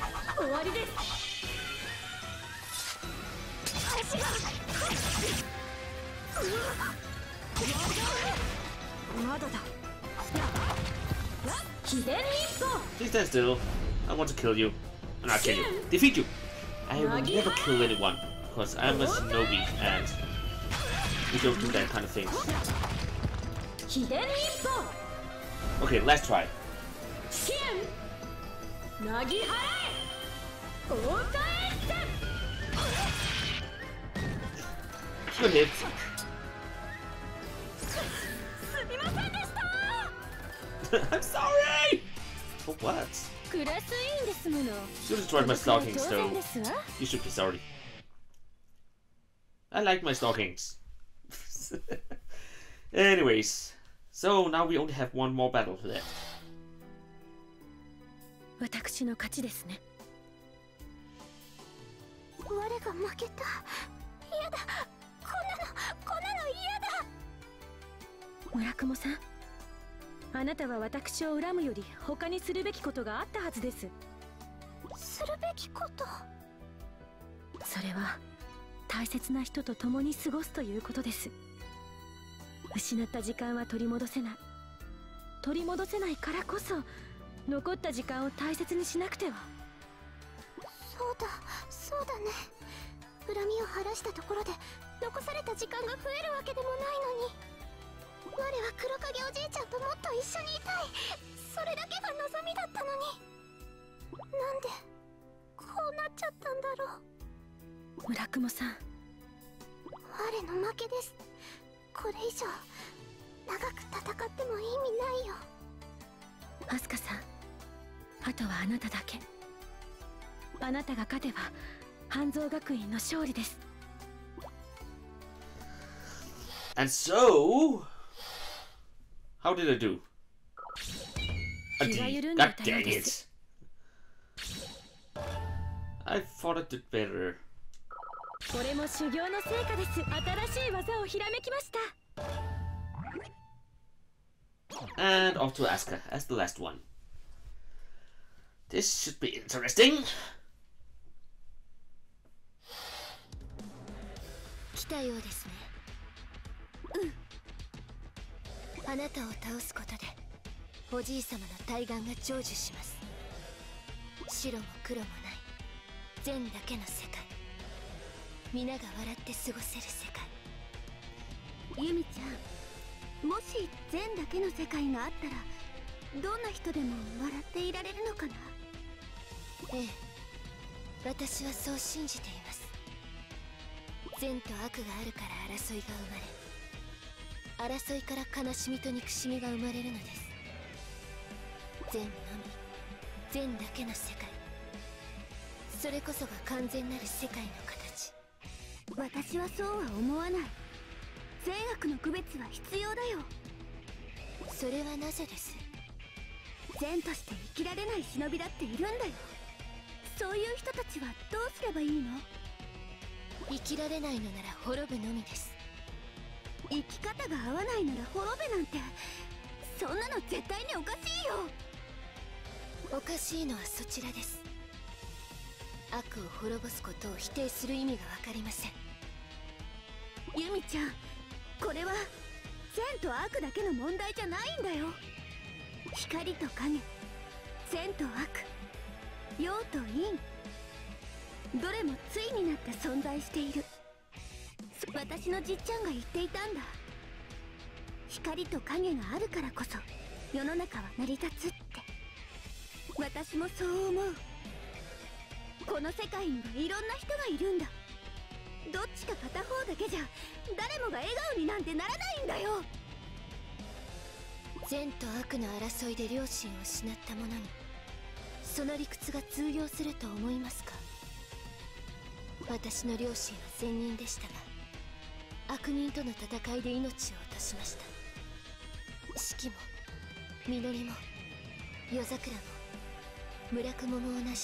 Please stand still. I want to kill you. And I'll kill you. Defeat you. I will never kill anyone because I'm a shinobi and we don't do that kind of things. Okay, let's try. Good hit. I'm sorry! For what? You destroyed my stockings, so you should be sorry. I like my stockings. Anyways, so now we only have one more battle left. 私の勝ちですね。 我が負けた。嫌だ。こんなの、こんなの嫌だ。 村雲さん、あなたは私を恨むより他にするべきことがあったはずです。 するべきこと。 それは大切な人と共に過ごすということです。失った時間は取り戻せない。取り戻せないからこそ残った時間を大切にしなくては。 そうだ、そうだね。恨みを晴らしたところで残された時間が増えるわけでもないのに。我は黒影おじいちゃんともっと一緒にいたい、それだけが望みだったのに、なんでこうなっちゃったんだろう。 村雲さん、 我の負けです。これ以上長く戦っても意味ないよ。 アスカさん、あとはあなただけ。あなたが勝てば半蔵学院の勝利です。 And so, how did I do? A D. God dang it! I thought I did better. これも修行の成果です。新しい技をひらめきました。 And off to Asuka as the last one. This should be interesting. 来たようですね。うん。あなたを倒すことでおじい様の大願が成就します。白も黒もない善だけの世界、皆が笑って過ごせる世界。 ユミちゃん、もし善だけの世界があったらどんな人でも笑っていられるのかな。 ええ、私はそう信じています。善と悪があるから争いが生まれ、争いから悲しみと憎しみが生まれるのです。善のみ、善だけの世界、それこそが完全なる世界の形。 私はそうは思わない。善悪の区別は必要だよ。 それはなぜです？ 善として生きられない忍びだっているんだよ。そういう人たちはどうすればいいの？ 生きられないのなら滅ぶのみです。 生き方が合わないなら滅べなんて、そんなの絶対におかしいよ。 おかしいのはそちらです。悪を滅ぼすことを否定する意味が分かりません。 ユミちゃん、これは善と悪だけの問題じゃないんだよ。光と影、善と悪、陽と陰、どれも対になって存在している。私のじっちゃんが言っていたんだ。光と影があるからこそ世の中は成り立つって。私もそう思う。この世界にはいろんな人がいるんだ。どっちか片方だけじゃ誰もが笑顔になんてならないんだよ。 善と悪の争いで両親を失った者にその理屈が通用すると思いますか？私の両親は善人でしたが、悪人との戦いで命を落としました。四季も実りも夜桜も村雲も同じです。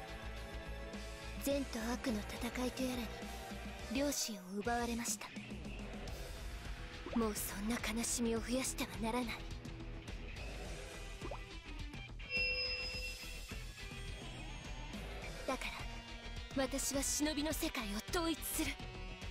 善と悪の戦いとやらに両親を奪われました。もうそんな悲しみを増やしてはならない。だから私は忍びの世界を統一する。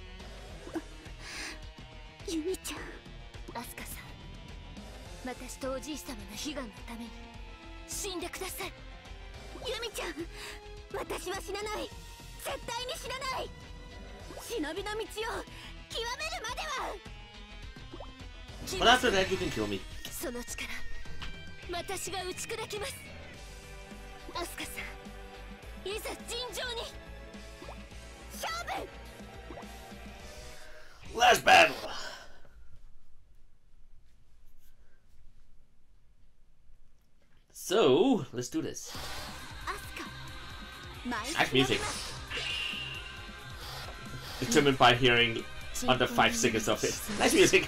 ユミちゃん、 アスカさん、私とおじい様の悲願のために死んでください。 ユミちゃん、私は死なない。絶対に死なない。忍びの道を極めるまでは。 But after that, you can kill me. その力、私が打ち砕きます。アスカさん、いざ尋常に勝負。 Last battle. So let's do this. Nice music. Determined by hearing under five seconds of it. Nice music.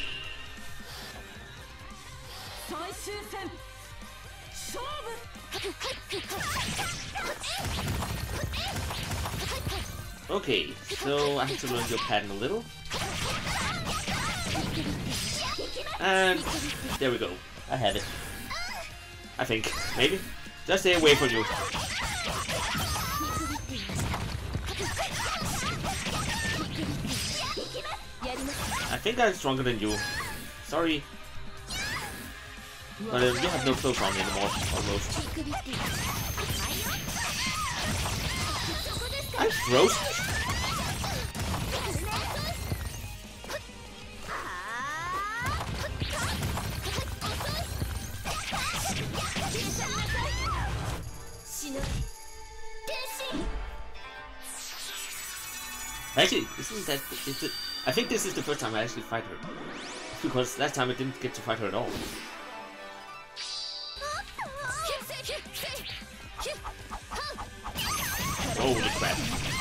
Okay, so I have to learn your pattern a little. And there we go. I had it. I think. Maybe. Just stay away from you. I think I'm stronger than you. Sorry. But uh, you have no clothes on me anymore, almost. I'm frozen. Actually, isn't that? Is it, I think this is the first time I actually fight her, because last time I didn't get to fight her at all. Holy crap!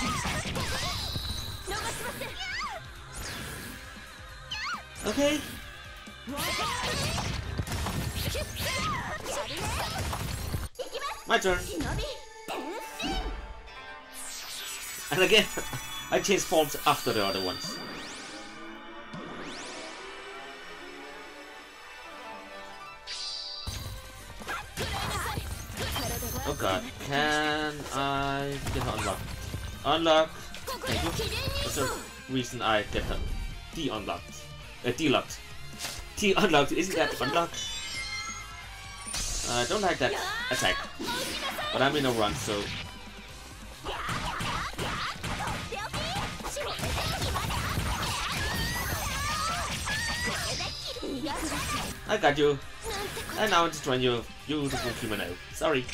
Okay. My turn. And again, I changed forms after the other ones. Oh god, can I get her unlocked? Unlock! Thank you. That's the reason I get her de-unlocked. Uh, de-locked. De-unlocked, isn't that unlocked? I uh, don't like that attack. But I'm in a run, so... I got you. And now I'm destroying your beautiful kimono. Sorry.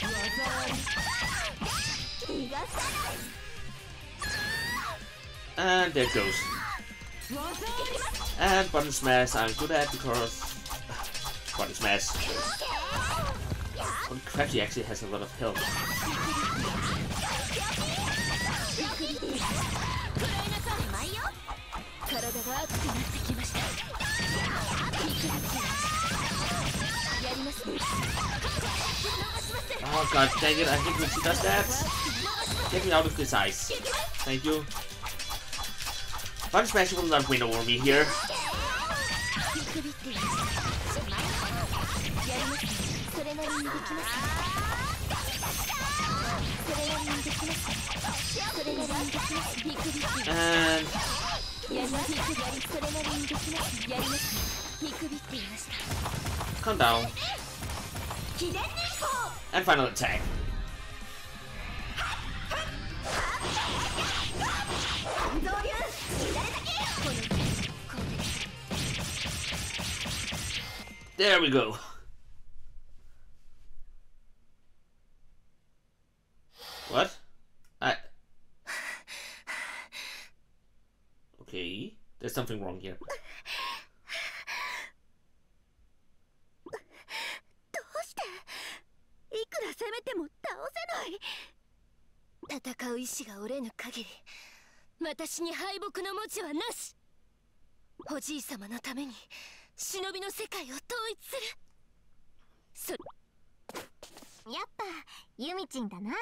And there it goes. And button smash I'm good at because... button smash. Holy crap, he actually has a lot of health. Oh god dang it, I think when she does that, get me out of this ice. Thank you. Button Smash will not win over me here. And... calm down. And final attack. There we go. What? I... okay, there's something wrong here. 戦う意志が折れぬ限り、私に敗北の文字はなし。おじい様のために忍びの世界を統一する。そ、 やっぱユミチンだな。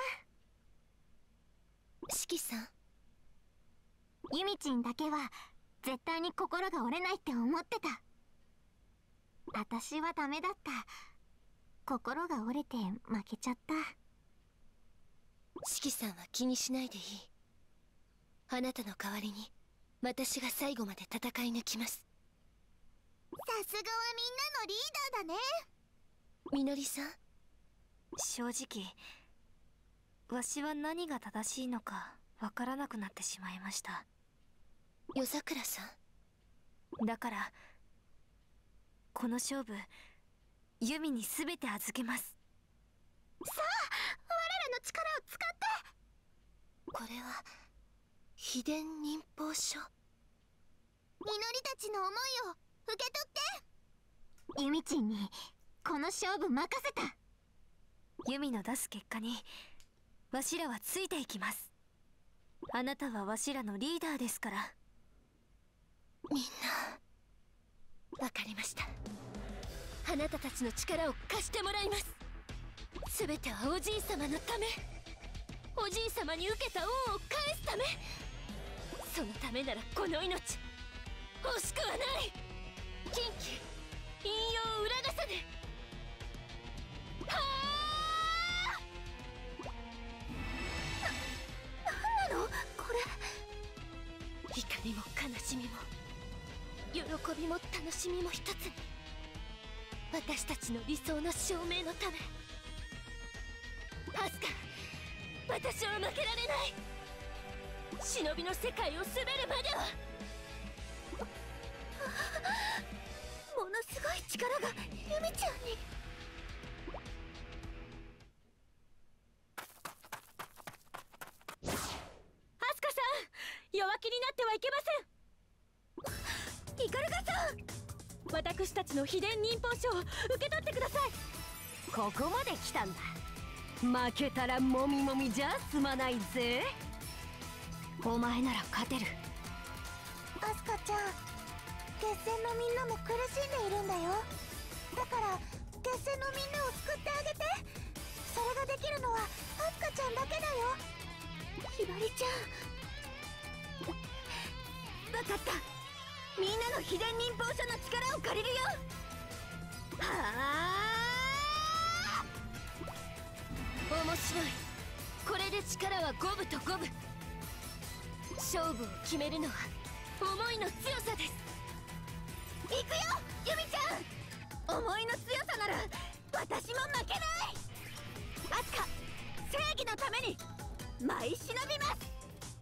シキさん、 ユミチンだけは絶対に心が折れないって思ってた。私はダメだった。心が折れて負けちゃった。 シキさんは気にしないでいい。あなたの代わりに私が最後まで戦い抜きます。 さすがはみんなのリーダーだね。 みのりさん、 正直わしは何が正しいのかわからなくなってしまいました。 夜桜さん、だからこの勝負ユミに全て預けます。 さあ、我らの力を使って。 これは秘伝忍法書。 みのりたちの思いを受け取って。ユミチンにこの勝負任せた。 ユミの出す結果にわしらはついていきます。あなたはわしらのリーダーですから。 みんなわかりました。あなたたちの力を貸してもらいます。すべてはおじい様のため。おじい様に受けた恩を返すため。そのためならこの命惜しくはない。近畿引用裏傘で。はあ、な、なんなのこれ。怒りも悲しみも喜びも楽しみも一つに。私たちの理想の証明のため。アスカ、私は負けられない。 忍びの世界を滑るまでは。 ものすごい力がユミちゃんに。 アスカさん、弱気になってはいけません。 イカルガさん、 私たちの秘伝忍法書を受け取ってください。 ここまで来たんだ。負けたらもみもみじゃ済まないぜ。お前なら勝てる。 アスカちゃん、決戦のみんなも苦しんでいるんだよ。だから決戦のみんなを救ってあげて。それができるのはアスカちゃんだけだよ。ひばりちゃん、分かった。みんなの秘伝忍法書の力を借りるよ。はあ、 面白い。これで力は五分と五分。勝負を決めるのは思いの強さです。 行くよユミちゃん。思いの強さなら私も負けない。アスカ、正義のために舞い忍びます。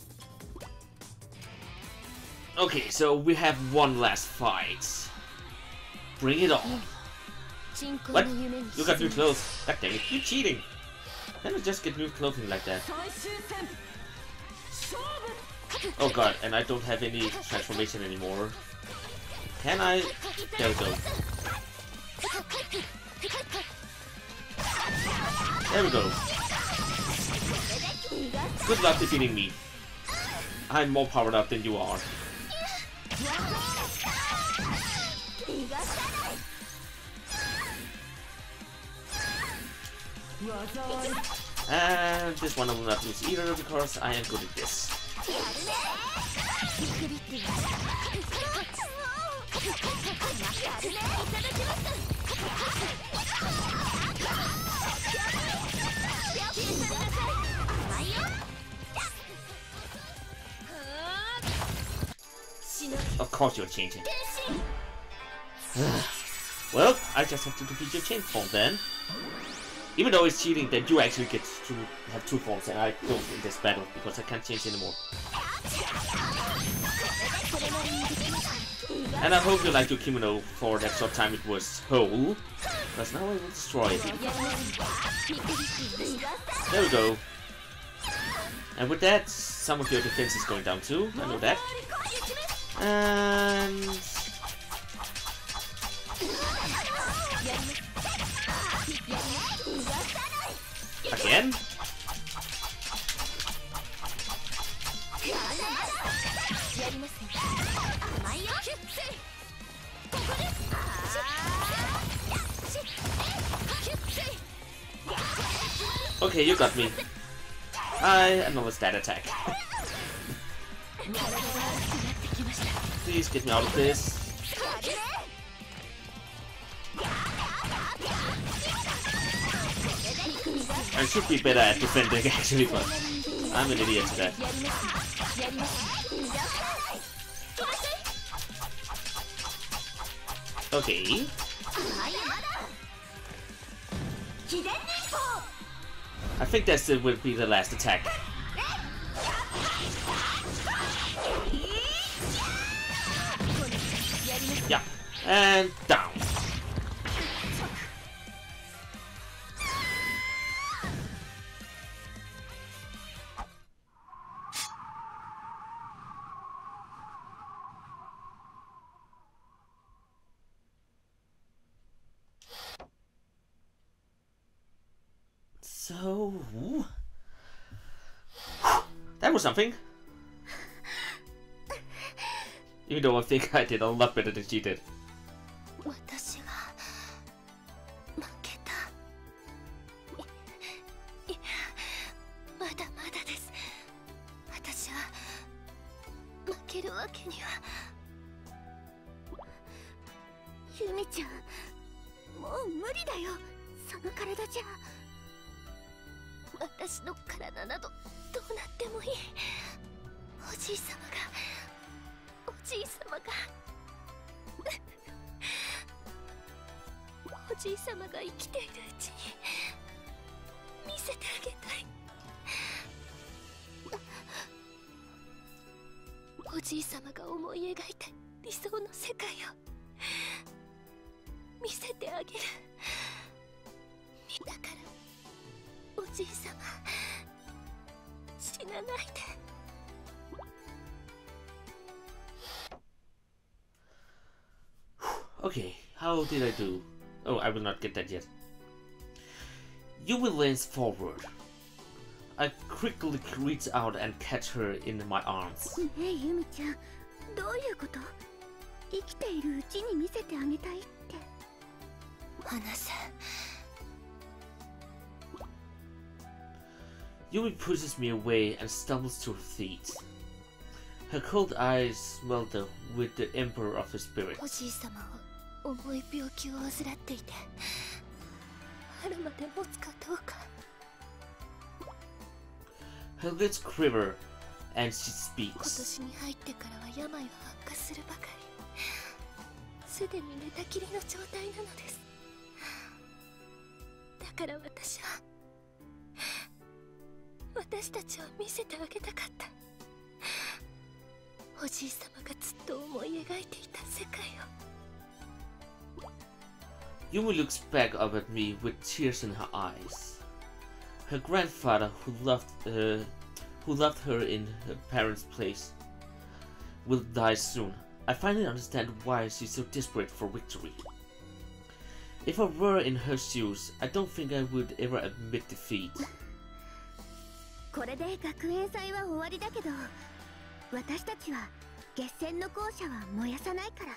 Okay, so we have one last fight. Bring it on. What? You got new clothes. God dang it, you cheating. Can I just get new clothing like that? Oh god, and I don't have any transformation anymore. Can I? There we go. There we go. Good luck defeating me. I'm more powered up than you are. And this one I will not lose either because I am good at this. Of course you're changing. Well, I just have to defeat your change form then. Even though it's cheating that you actually get to have two forms and I don't in this battle because I can't change anymore. And I hope you liked your kimono for that short time it was whole, because now I will destroy it. There we go. And with that, some of your defense is going down too, I know that. And... again? Okay, you got me. I acknowledge that attack. Please get me out of this. I should be better at defending actually, but I'm an idiot to that. Okay. I think that will be the last attack. Yeah, and down. So, that was something. Even though I think I did a lot better than she did. 私が負けた。いや、まだまだです。私は負けるわけには。ユミちゃん、もう無理だよ。その体じゃ。私の体などどうなってもいい。おじいさまがおじいさまがおじいさまが生きているうちに見せてあげたい。 おじいさまが思い描いた理想の世界を見せてあげる。だからおじいさま、死なないで。 Okay, how did I do? Oh, I will not get that yet. Yumi leans forward. I quickly reach out and catch her in my arms. ねえユミちゃん、どういうこと？生きているうちに見せてあげたいって。 話せ。 Yumi pushes me away and stumbles to her feet. Her cold eyes smolder with the emperor of her spirit. おじいさまは重い病気を患っていて、春まで持つかどうか。 Her lips quiver and she 今 speaks. 年に入ってからは病は悪化するばかり。すでに寝たきりの状態なのです。だから私は私たちを見せてあげたかった。おじいさまがずっと思い描いていた世界を。 Yumi looks back up at me with tears in her eyes. Her grandfather, who loved, uh, who loved her in her parents' place, will die soon. I finally understand why she's so desperate for victory. If I were in her shoes, I don't think I would ever admit defeat. これで学園祭は終わりだけど、私たちは決戦の校舎は燃やさないから。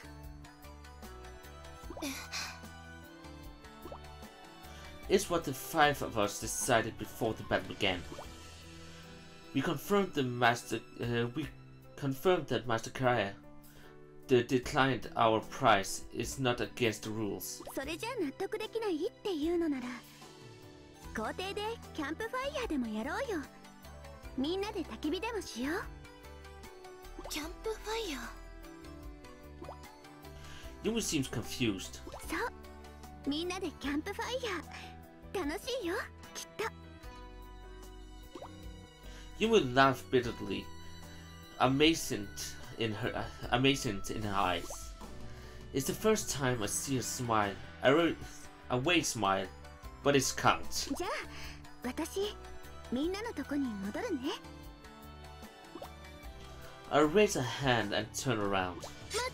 It's what the five of us decided before the battle began. We confirmed the master. Uh, we confirmed that Master Kaya, the declined our prize, is not against the rules. それじゃ納得できないっていうのなら、校庭でキャンプファイヤーでもやろうよ。みんなで焚き火でもしよう。 キャンプファイヤー。 Yumi seems confused. そう、みんなでキャンプファイヤー。楽しいよ、きっと。 Yumi laughed bitterly, amazement in her, uh, amazement in her eyes. It's the first time I see her smile. A, re a weak smile, but it counts. じゃあ、私、みんなのとこに戻るね。 I raise a hand and turn around. 待って。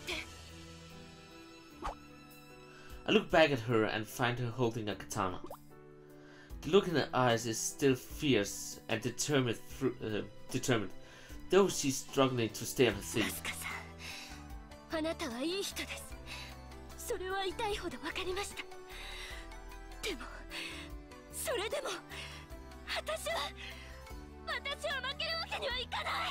I look back at her and find her holding a katana. The look in her eyes is still fierce and determined, uh, determined, though she's struggling to stay on her feet. ラスカさん、あなたはいい人です。それは痛いほどわかりました。でも、それでも、私は、私は負けるわけにはいかない。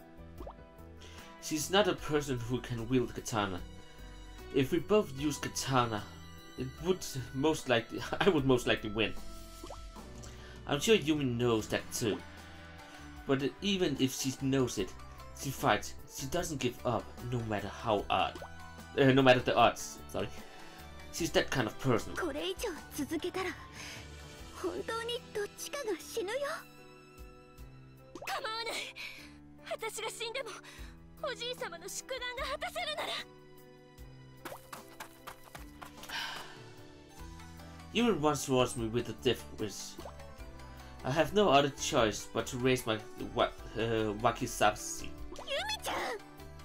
She's not a person who can wield katana. If we both use katana, it would most likely, I would most likely win. I'm sure Yumi knows that too. But even if she knows it, she fights. She doesn't give up, no matter how odd, uh, no matter the odds. Sorry, she's that kind of person. これ以上続けたら、本当にどっちかが死ぬよ。 構わない。私が死んでも、おじいさまの祝願が果たせるなら。 Yumi runs towards me with a death wish. I have no other choice but to raise my wa uh, wakizashi. Yumi-chan!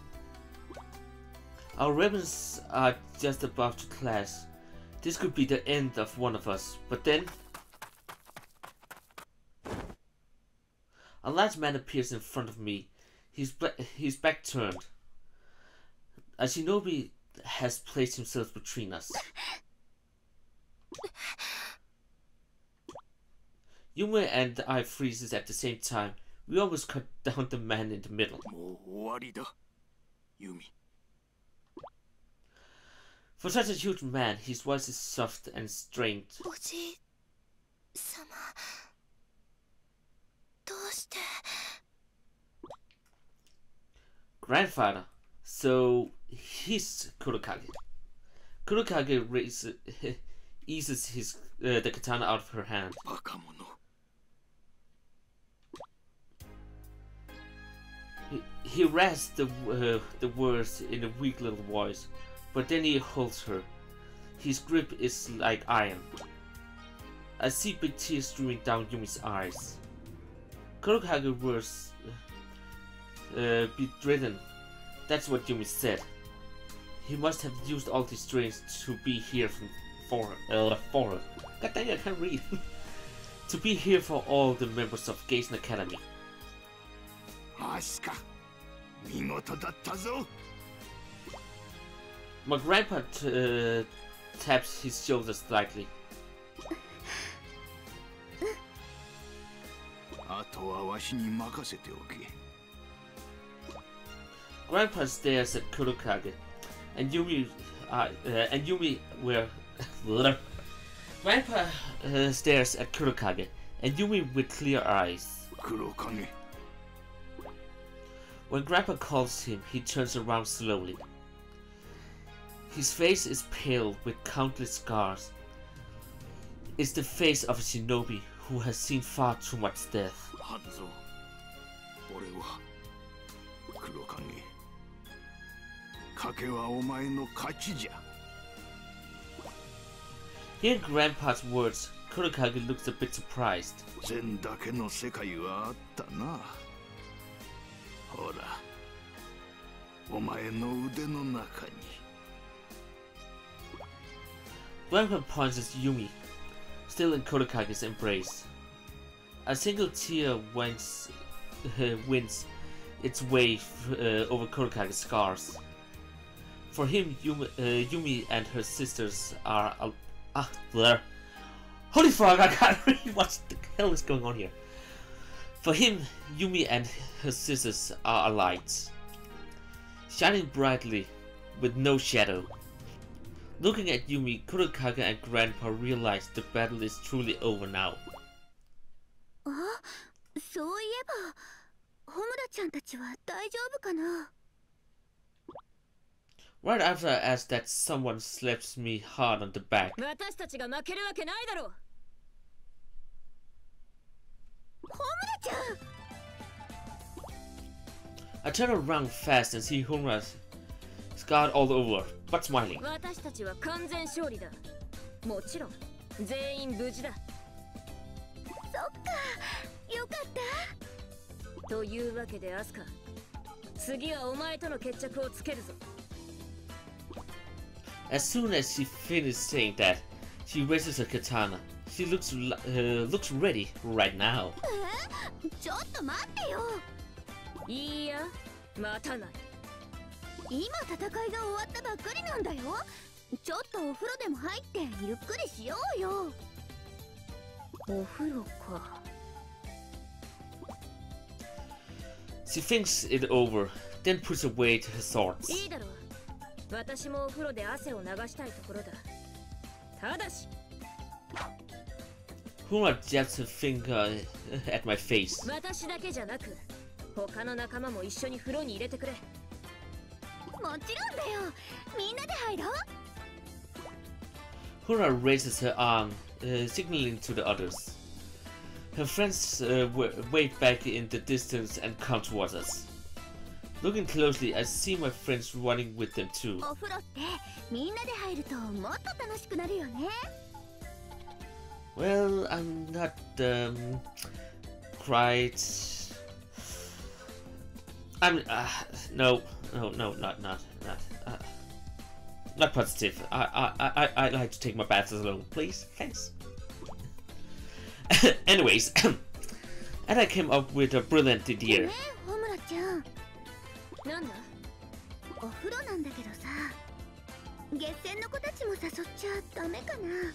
Our ribbons are just about to clash. This could be the end of one of us, but then... A large man appears in front of me, his, his back turned. A shinobi has placed himself between us. Yumi and I freezes at the same time. We almost cut down the man in the middle. もう終わりだ、ユミ。 For such a huge man, his voice is soft and strained. おじいさま、どうして？ Grandfather. So he's Kurokage. Kurokage raises, eases his uh, the katana out of her hand. バカ者。 He, he rasps the, uh, the words in a weak little voice, but then he holds her. His grip is like iron. I see big tears streaming down Yumi's eyes. Kurokage was uh, bedridden. That's what Yumi said. He must have used all his strength to be here from, for, uh, for her. God dang, I can't read. To be here for all the members of Geisen Academy. Asuka, migoto datta zo. My grandpa uh, taps his shoulder slightly. Ato wa washi ni makasete oke. Grandpa stares at Kurokage, and Yumi, uh, uh, and Yumi, were. Grandpa uh, stares at Kurokage, and Yumi with clear eyes. Kurokage. When Grandpa calls him, he turns around slowly. His face is pale with countless scars. It's the face of a shinobi who has seen far too much death. Hanzo, ore wa Kurokage. Kake wa omae no kachi ja. Hearing Grandpa's words, Kurokage looks a bit surprised. Zen dake no sekai wa atta na. Hora, omae no ude no naka ni. Grandpa points at Yumi, still in Kurokage's embrace. A single tear winds, uh, winds its way uh, over Kurokage's scars. For him, Yumi, uh, Yumi and her sisters are... Uh, ah, there. Holy fuck, I can't read what the hell is going on here. For him, Yumi and her sisters are a light, shining brightly with no shadow. Looking at Yumi, Kurokage and Grandpa realize the battle is truly over now. Ah, そういえば、ホムラちゃんたちは大丈夫かな? Right after I ask that, someone slaps me hard on the back. 私たちが負けるわけないだろう。 ホムラちゃん! I turn around fast and see Homura's scarred all over, but smiling. 私たちは完全勝利だ。もちろん全員無事だ。 そっか、よかった。 というわけでアスカ、次はお前との決着をつけるぞ。 As soon as she finished saying that, she raises her katana. She looks uh, looks ready right now. え？ちょっと待ってよ。 いいや、待たない。 今戦いが終わったばっかりなんだよ。ちょっとお風呂でも入ってゆっくりしようよ。 お風呂か。 She thinks it over, then puts away her swords. いいだろう。私もお風呂で汗を流したいところだ。ただし。 Homura jabs her finger at my face. 私だけじゃなく、他の仲間も一緒に風呂に入れてくれ。 もちろんだよ。みんなで入ろう。 Homura raises her arm, uh, signaling to the others. Her friends uh, wave back in the distance and come towards us. Looking closely, I see my friends running with them too. お風呂ってみんなで入るともっと楽しくなるよね。 Well, I'm not um, quite. I'm uh, no, no, no, not, not, not, uh, not positive. I, I, I, I like to take my baths alone, please. Thanks. Anyways, and I came up with a brilliant idea. ねえ、ホムラちゃん。 なんだ？ お風呂なんだけどさ、月戦の子たちも誘っちゃダメかな。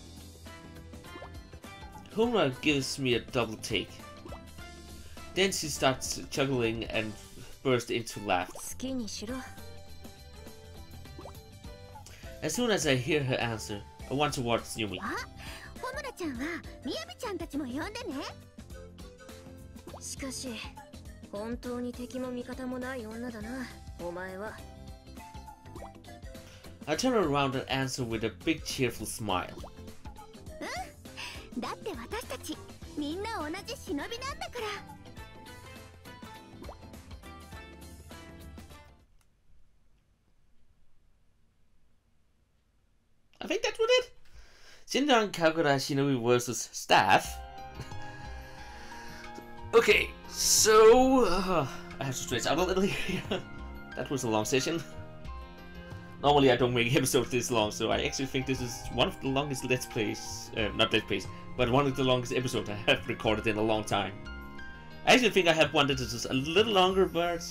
Homura gives me a double take. Then she starts chuckling and bursts into laughter. 好きにしろ。 As soon as I hear her answer, I want to watch Yumi. あ、ホムラちゃんはみやびちゃんたちも呼んでね。 しかし、本当に敵も味方もない女だな、お前は。 I turn around and answer with a big cheerful smile. うん、だって私たちみんな同じ忍びなんだから。 Shinran Kagura Shinobi versus Staff. Okay, so uh, I have to stretch out a little here. That was a long session. Normally I don't make episodes this long, so I actually think this is one of the longest Let's Plays, uh, not Let's Plays, but one of the longest episodes I have recorded in a long time. I actually think I have one that is a little longer, but...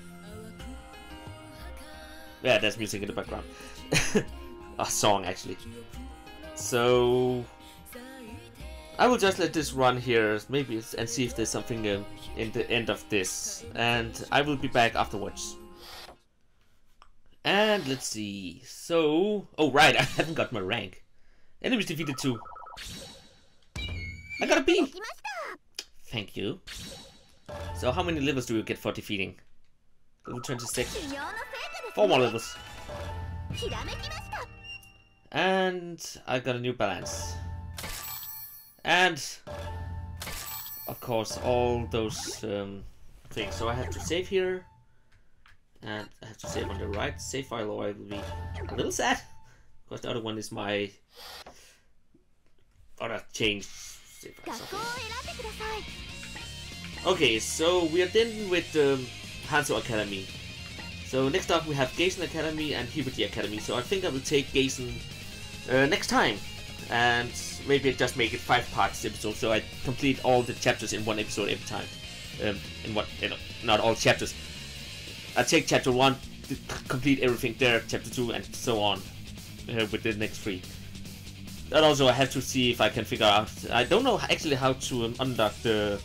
yeah, there's music in the background. A song, actually. So... I will just let this run here, maybe, and see if there's something uh, in the end of this. And I will be back afterwards. And let's see. So... oh, right, I haven't got my rank. Enemies defeated too. I got a B! Thank you. So how many levels do you get for defeating? Level twenty-six. Four more levels. And I got a new balance. And of course all those um, things. So I have to save here. And I have to save on the right save file, or I will be a little sad. Because the other one is my other change save file. Okay, so we are done with um, Hanzo Academy. So next up we have Geisen Academy and Hibiki Academy. So I think I will take Geisen uh, next time. And maybe just make it five parts episode, so I complete all the chapters in one episode every time. Um, in what, you know, not all chapters. I take chapter one to complete everything there, chapter two, and so on uh, with the next three. And also I have to see if I can figure out. I don't know actually how to um, unlock the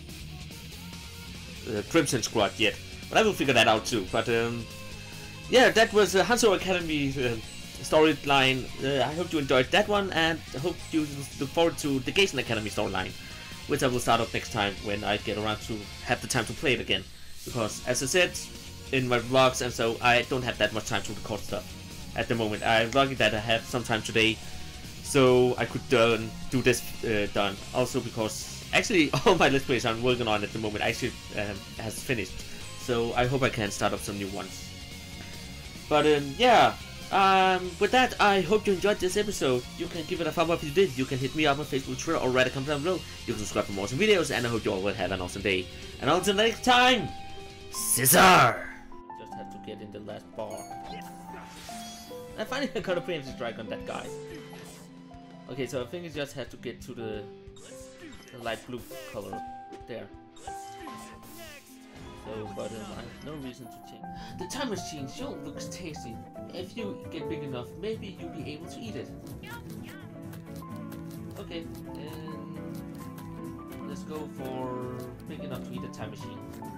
uh, Crimson Squad yet, but I will figure that out too. But um, yeah, that was uh, Hanzo Academy uh, storyline. Uh, I hope you enjoyed that one, and I hope you look forward to the Geisen Academy storyline, which I will start up next time when I get around to have the time to play it again. Because as I said in my vlogs, and so I don't have that much time to record stuff at the moment. I'm lucky that I have some time today, so I could uh, do this uh, done. Also because actually all my Let's Plays I'm working on at the moment actually um, has finished, so I hope I can start up some new ones. But um, yeah. Um, with that, I hope you enjoyed this episode. You can give it a thumb up if you did. You can hit me up on Facebook, Twitter, or write a comment down below. You can subscribe for more awesome videos, and I hope you all will have an awesome day. And until next time, Scissor! Just have to get in the last bar. I finally got a preemptive strike on that guy. Okay, so I think you just have to get to the, the light blue color there. So, but um, I have no reason to change. The time machine sure looks tasty. If you get big enough, maybe you'll be able to eat it. Okay, and let's go for big enough to eat a time machine.